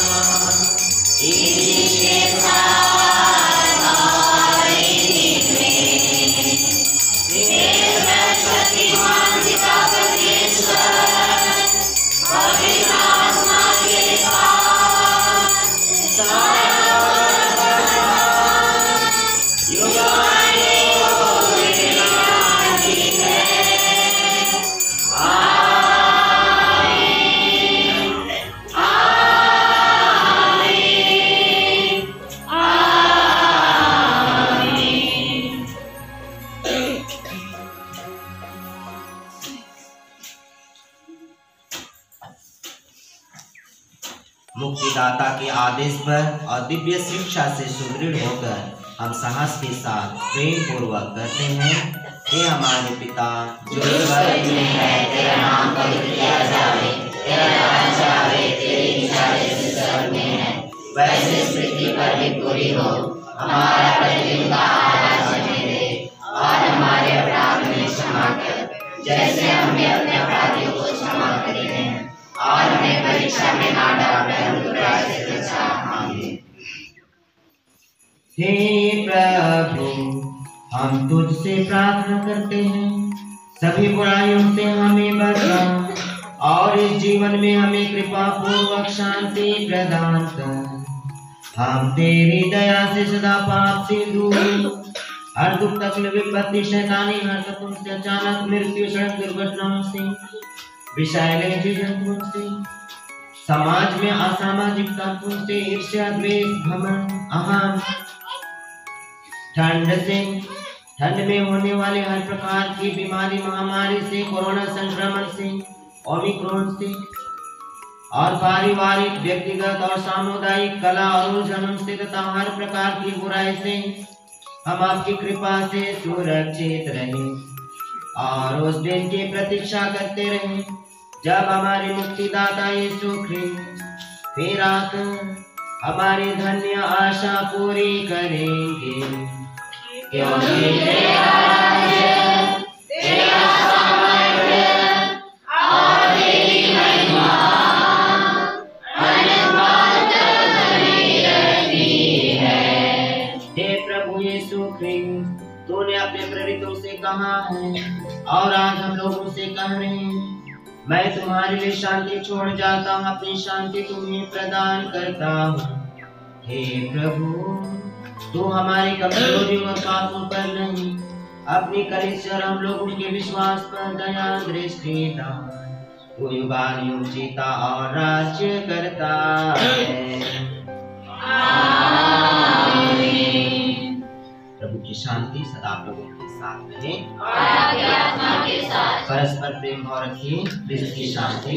मुक्तिदाता के आदेश पर और दिव्य शिक्षा से सुदृढ़ होकर हम साहस के साथ प्रेम पूर्वक कहते हैं, हे हमारे पिता जो स्वर्ग में है, तेरा नाम पवित्र किया जाए, तेरा राज्य आए, तेरी इच्छा जैसे स्वर्ग में है वैसे इस पृथ्वी पर भी पूरी हो। हमारा प्रतिदिन का आहार हमें दे और हमारे अपराध में क्षमा कर, जैसे हमने अपने अपराधियों को क्षमा करे हैं, और हमें परीक्षा में ना डाल, से बचा। आमीन। हे प्रभु, हम तुझसे प्रार्थना करते हैं, सभी बुराइयों से हमें बचा और इस जीवन में हमें कृपा पूर्वक शांति प्रदान कर। हम तेरी दया से सदा पाप से दूर, हर दुख तकलीफ विपत्ति शैतानी हरकतों से, अचानक मृत्यु, सड़क दुर्घटनाओं से, विषैले जंतुओं से, समाज में असामाजिक तत्वों से, ईर्ष्या, द्वेष, घमंड, अहम, ठंड में होने वाले हर प्रकार की बीमारी, महामारी से, कोरोना संक्रमण से, ओमिक्रॉन से, और पारिवारिक, व्यक्तिगत और सामुदायिक कला और उलझनों से तथा हर प्रकार की बुराई से हम आपकी कृपा से सुरक्षित रहें और उस दिन की प्रतीक्षा करते रहें जब हमारे मुक्तिदाता यीशु ख्रिस्त फिर आकर हमारी धन्य आशा पूरी करेंगे, क्योंकि तेरा राज्य, तेरा सामर्थ्य और तेरी महिमा अनंतकाल तक बनी रहती है। हे प्रभु यीशु ख्रिस्त, तूने अपने प्रेरितों से कहा है और आज हम लोगों से कह रहे हैं, मैं तुम्हारे लिए शांति छोड़ जाता हूँ, अपनी शांति तुम्हें प्रदान करता हूँ। हे प्रभु, तू हमारी कमजोरी और पापों पर नहीं, अपनी कलीसिया और हम लोगों के विश्वास पर दया दृष्टि डाल। तू युगानुयुग जीता और राज्य करता है। आमीन। प्रभु की शांति सदा आप लोगों के साथ रहे और आपकी आत्मा के साथ। परस्पर प्रेम भाव रखिए। क्रिस्त की शांति।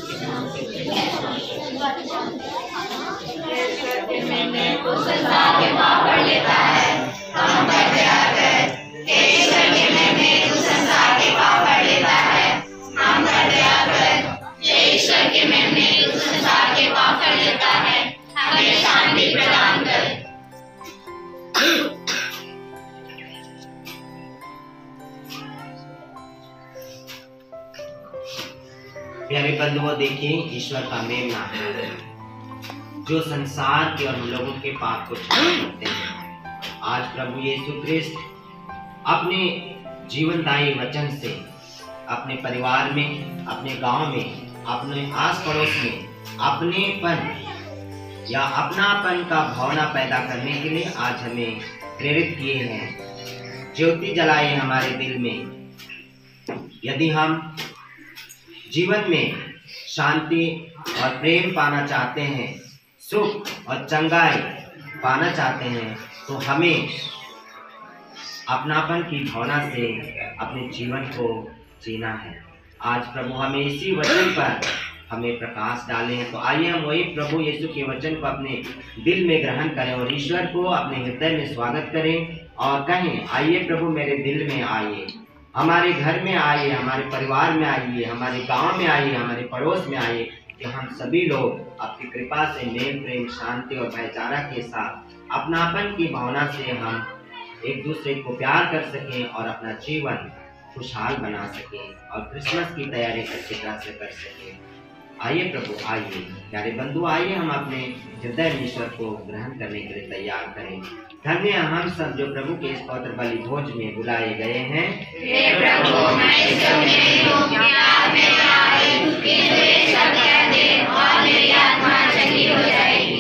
संसार के पाप पढ़ लेता है, हम पर दया कर। ईश्वर के में तू संसार के पाप पढ़ लेता है, हम पर दया कर। ईश्वर के में तू संसार के पाप पढ़ लेता है, हमें शांति प्रदान कर। प्यारे बंधुओं, देखिए ईश्वर का मेमना है जो संसार के और हम लोगों के पाप को क्षमा करते हैं। आज प्रभु यीशु ख्रिस्त अपने जीवनदायी वचन से अपने परिवार में, अपने गांव में, अपने आस पड़ोस में अपनेपन या अपनापन का भावना पैदा करने के लिए आज हमें प्रेरित किए हैं। ज्योति जलाए हमारे दिल में। यदि हम जीवन में शांति और प्रेम पाना चाहते हैं, सुख और चंगाई पाना चाहते हैं, तो हमें अपनापन की भावना से अपने जीवन को जीना है। आज प्रभु हमें इसी वचन पर हमें प्रकाश डाले हैं, तो आइए हम वही प्रभु यीशु के वचन को अपने दिल में ग्रहण करें और ईश्वर को अपने हृदय में स्वागत करें और कहें, आइए प्रभु मेरे दिल में आइए, हमारे घर में आइए, हमारे परिवार में आइए, हमारे गांव में आइए, हमारे पड़ोस में आइए, कि हम सभी लोग आपकी कृपा से मेल, प्रेम, शांति और भाईचारा के साथ अपनापन की भावना से हम एक दूसरे को प्यार कर सकें और अपना जीवन खुशहाल बना सकें और क्रिसमस की तैयारी अच्छी तरह से कर सकें। आइए प्रभु, आइए प्यारे बंधु, आइए हम अपने हृदय में ईश्वर को ग्रहण करने के लिए तैयार करें। धन्य हम सब जो प्रभु के इस पवित्र बलि भोज में बुलाए गए हैं। हे प्रभु, मैं इस योग्य नहीं हूँ कि आप मेरे आए, किंतु एक शब्द कह दे और मेरी आत्मा चंगी हो जाएगी।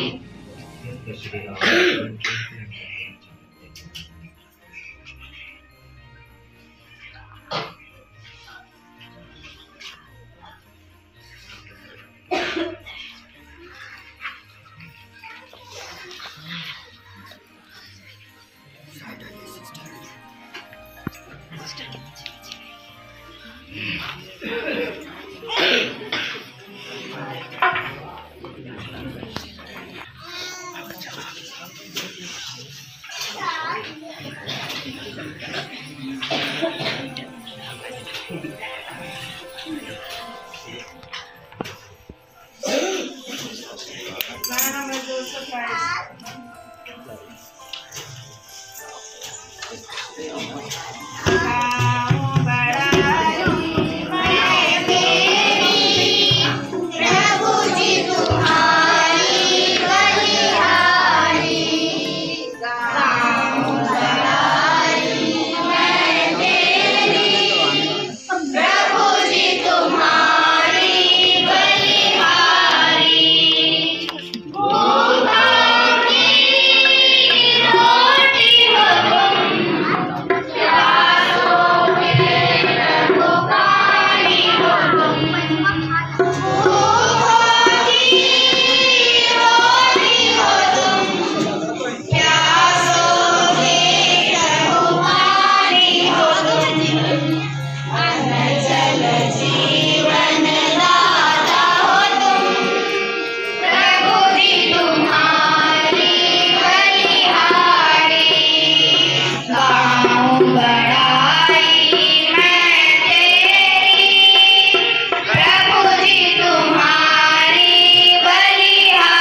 प्रभु जी तुम्हारी बलिहारी।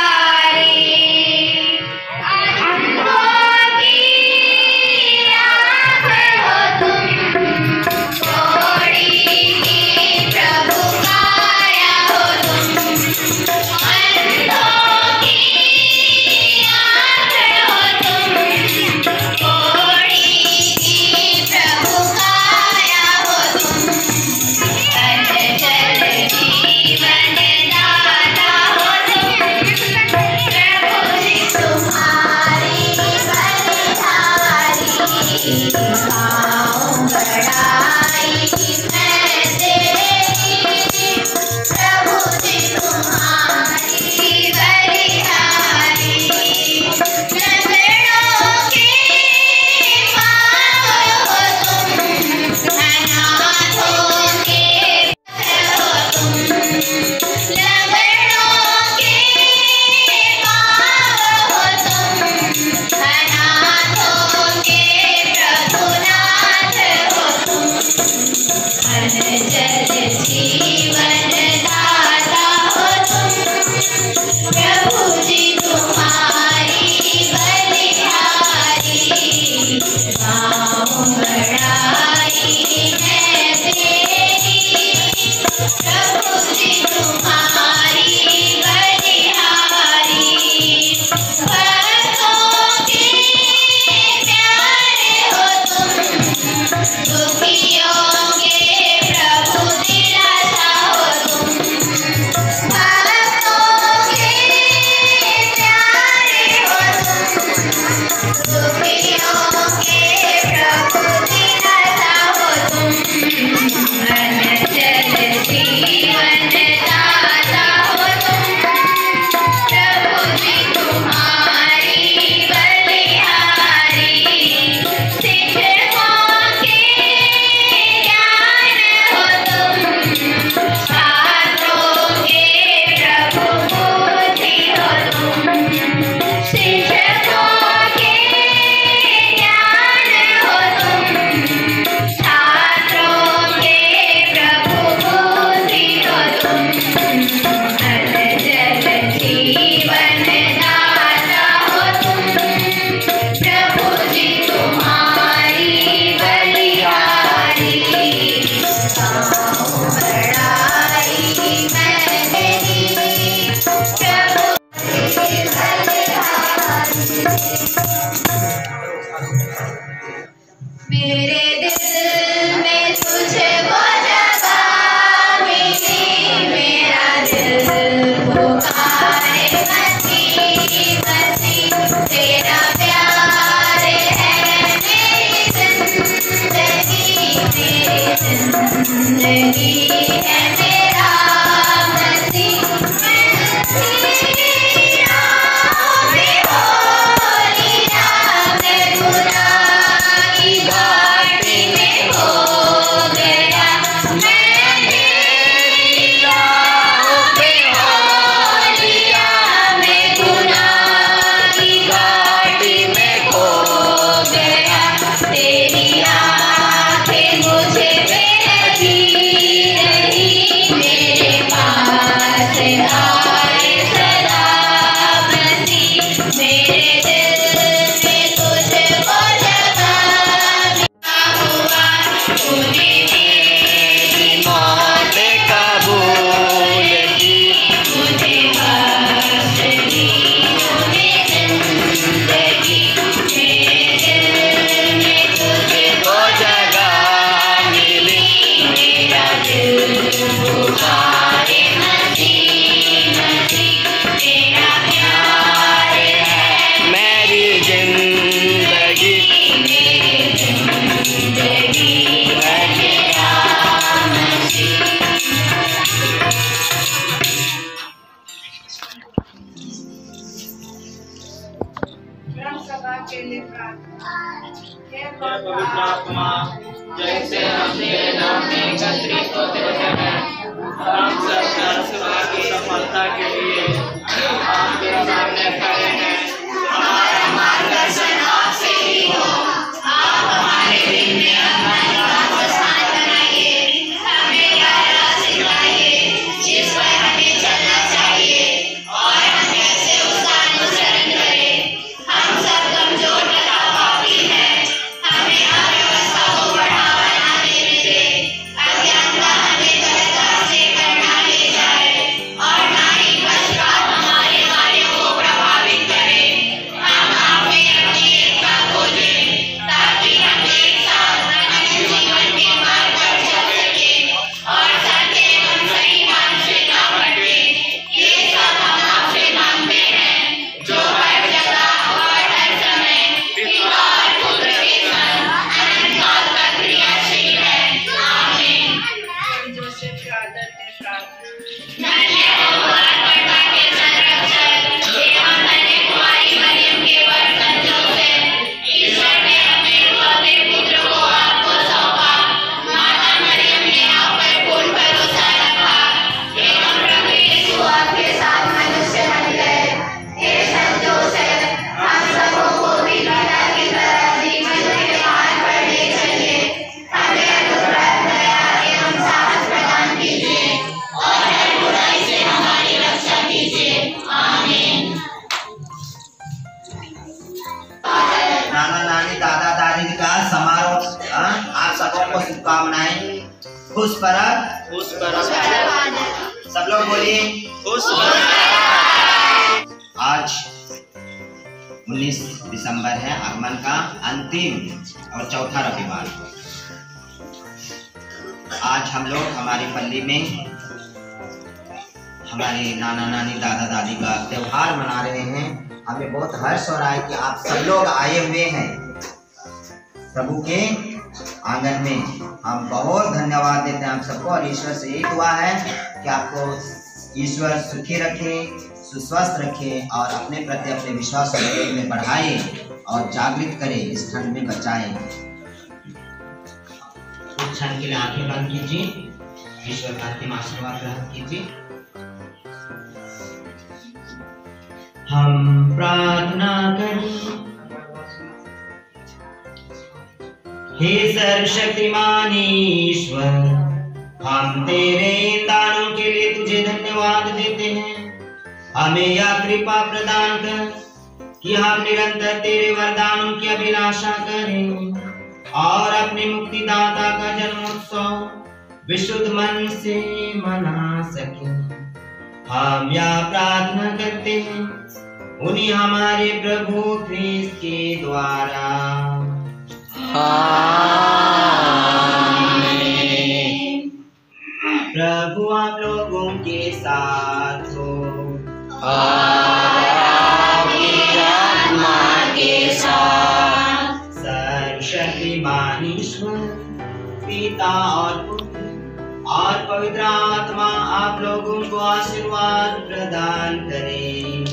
गाऊं बड़ाई मैं तेरी, प्रभु जी तुम्हारी बलिहारी। नजरों के पाव हो तुम, अनाथों के हो तुम। नजरों के पाव हो तुम, अनाथों के प्रभुनाथ हो तुम। अनजल जीवन दाता हो तुम, प्रभु जी तुम्हारी बलिहारी। गाऊं बड़ाई मैं तेरी, प्रभु जी तुम्हारी बलिहारी। भक्तों के प्यारे हो तुम, दुखियों के प्रभु दिलासा हो तुम। भक्तों के प्यारे हो तुम, दुखियों के प्रभु दिलासा हो तुम। अनजल जीवन दाता हो तुम, प्रभु जी तुम्हारी बलिहारी। सिद्धों के ज्ञान हो तुम, शास्त्रों के प्रभु बुद्धि हो तुम। सिद्धों के ज्ञान हो तुम, शास्त्रों के प्रभु बुद्धि हो तुम। अनजल जीवन दाता हो तुम, प्रभु जी तुम्हारी बलिहारी। गाऊं बड़ाई मैं तेरी, प्रभु जी बलिहारी। मेरे दिल में तुझको जगह मिली, मेरा दिल पुकारे मसीह मसीह। तेरा प्यार है मेरी जिंदगी, मेरी जिंदगी है मेरा मसीह। मेरा बेहोलिया मैं गुनाह की घाटी में खो गया। मैं बेहोलिया मैं गुनाह की घाटी में खो गया। तेरी आँखें मुझे बेलगी रही, मेरे पास आए सदा मसीह। मेरे दिल में तुझको जगह मिला हुआ, तूने मेरी मौत कबूल की। मुझे बख्श दी तूने जिंदगी, मेरे दिल में तुझको जगह मिली। मेरा दिल पुकारे मसीह मसीह। तेरा प्यार है मेरी जिंदगी, मेरी जिंदगी है मेरा मसीह। ग्राम सभा के लिए प्रार्थना। हे पवित्र आत्मा, जैसे हम तेरे नाम में एकत्रित होते हैं, हम सब ग्राम सभा की सफलता के लिए आपके सामने खड़े हैं। हमारा मार्गदर्शन आपसे ही हो। आप हमारे दिन में हमारी बात स्थान बनाइए, हमें क्या राह सिखाइए जिस पर हमें चलना चाहिए और हम कैसे उसका अनुसरण करें। हम सब कमजोर तथा पापी हैं। हमें अव्यवस्था को बढ़ावा ना देने दे, अज्ञानता हमें गलत रास्ते पर ना ले जाए और ना ही पक्षपात हमारे कार्यों को प्रभावित शुभकामनाएं। खुश परब, खुश परब, सब लोग बोलिए खुश परब। आज 19 दिसंबर है, आगमन का अंतिम और चौथा रविवार। आज हम लोग हमारी पल्ली में हमारे नाना नानी दादा दादी का त्योहार मना रहे हैं। हमें बहुत हर्ष हो रहा है कि आप सब लोग आए हुए हैं प्रभु के आंगन में। हम बहुत धन्यवाद देते हैं आप सबको और ईश्वर से यही दुआ है कि आपको ईश्वर सुखी रखे, सुस्वस्थ रखे और अपने प्रति अपने विश्वास में बढ़ाए और जागृत करे, इस ठंड में बचाए। कुछ क्षण के लिए आंखें बंद कीजिए, ईश्वर का अंतिम आशीर्वाद ग्रहण कीजिए। हम प्रार्थना करें। हे सर्वशक्तिमान ईश्वर, हम तेरे इन दानों के लिए तुझे धन्यवाद देते हैं। हमें यह कृपा प्रदान कर कि हम निरंतर तेरे वरदानों की अभिलाषा करें और अपने मुक्तिदाता का जन्मोत्सव विशुद्ध मन से मना सकें। हम यह प्रार्थना करते हैं उन्हीं हमारे प्रभु ख्रीस्त के द्वारा। आमीन। प्रभु आप लोगों के साथ हो, आपकी आत्मा के साथ। सर्वशक्तिमान ईश्वर पिता और पुत्र और पवित्र आत्मा आप लोगों को आशीर्वाद प्रदान करें।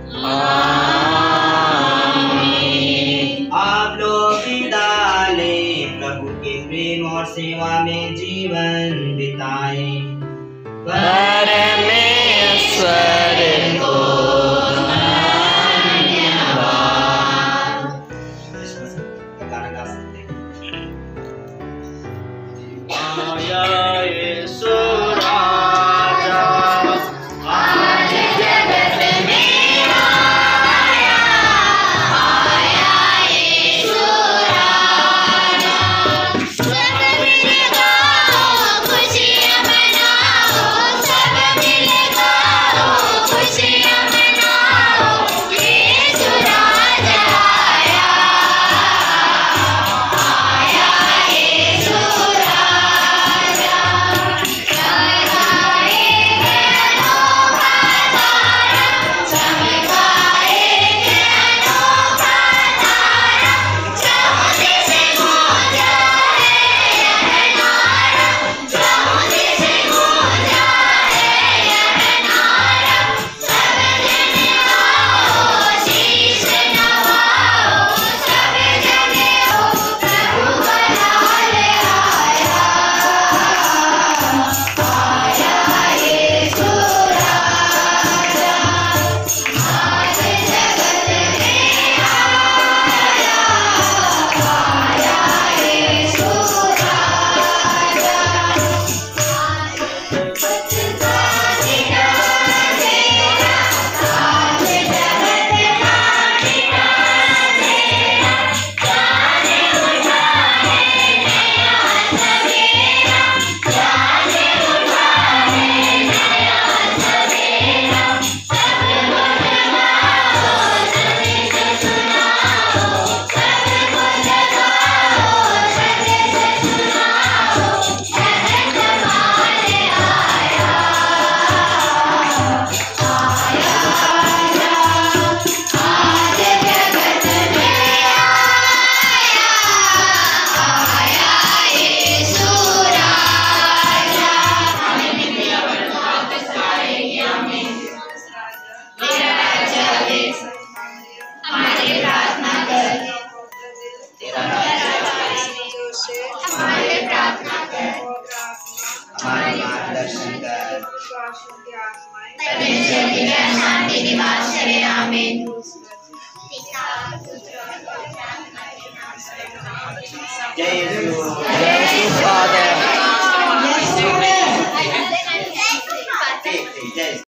आमीन। आप लोग विदा लें, प्रभु के प्रेम और सेवा में जीवन बिताएं। परमेश्वर को धन्यवाद। गाना गा सकते हैं। आया यीशु राजा, आज जगत में आया, आया यीशु राजा। सब मिल गाओ, खुशियाँ मनाओ, सब मिल गाओ, खुशियाँ मनाओ। यीशु राजा आया, आया यीशु राजा। चमकाएंगे अनोखा तारा, चमकाएंगे अनोखा तारा। चांदी से गूंजा है यह नारा, चांदी से गूंजा है यह नारा। सब जन आओ, शीश नवाओ, सब जन आओ, प्रभु का लाल आया, आया यीशु राजा। आज जगत में आया, आया यीशु राजा। बचता दिया तेरा, आज जगत का दिया तेरा। जाने उठा है नया सवेरा, जाने उठा है नया सवेरा। सब को जगाओ, सत्य से सुनाओ, सब को जगाओ, सत्य से सुनाओ। जगत माने आया, आया राजा। आज जगत में आया, आया यीशु राजा। मेरा राज्य आवे, हमारी प्रार्थना कर। तेरा राज्य आवे, हमारी प्रार्थना कर। हमारे मार्गदर्शन कर। परमेश्वर की शांति निवास करे। आमीन। जय यीशु।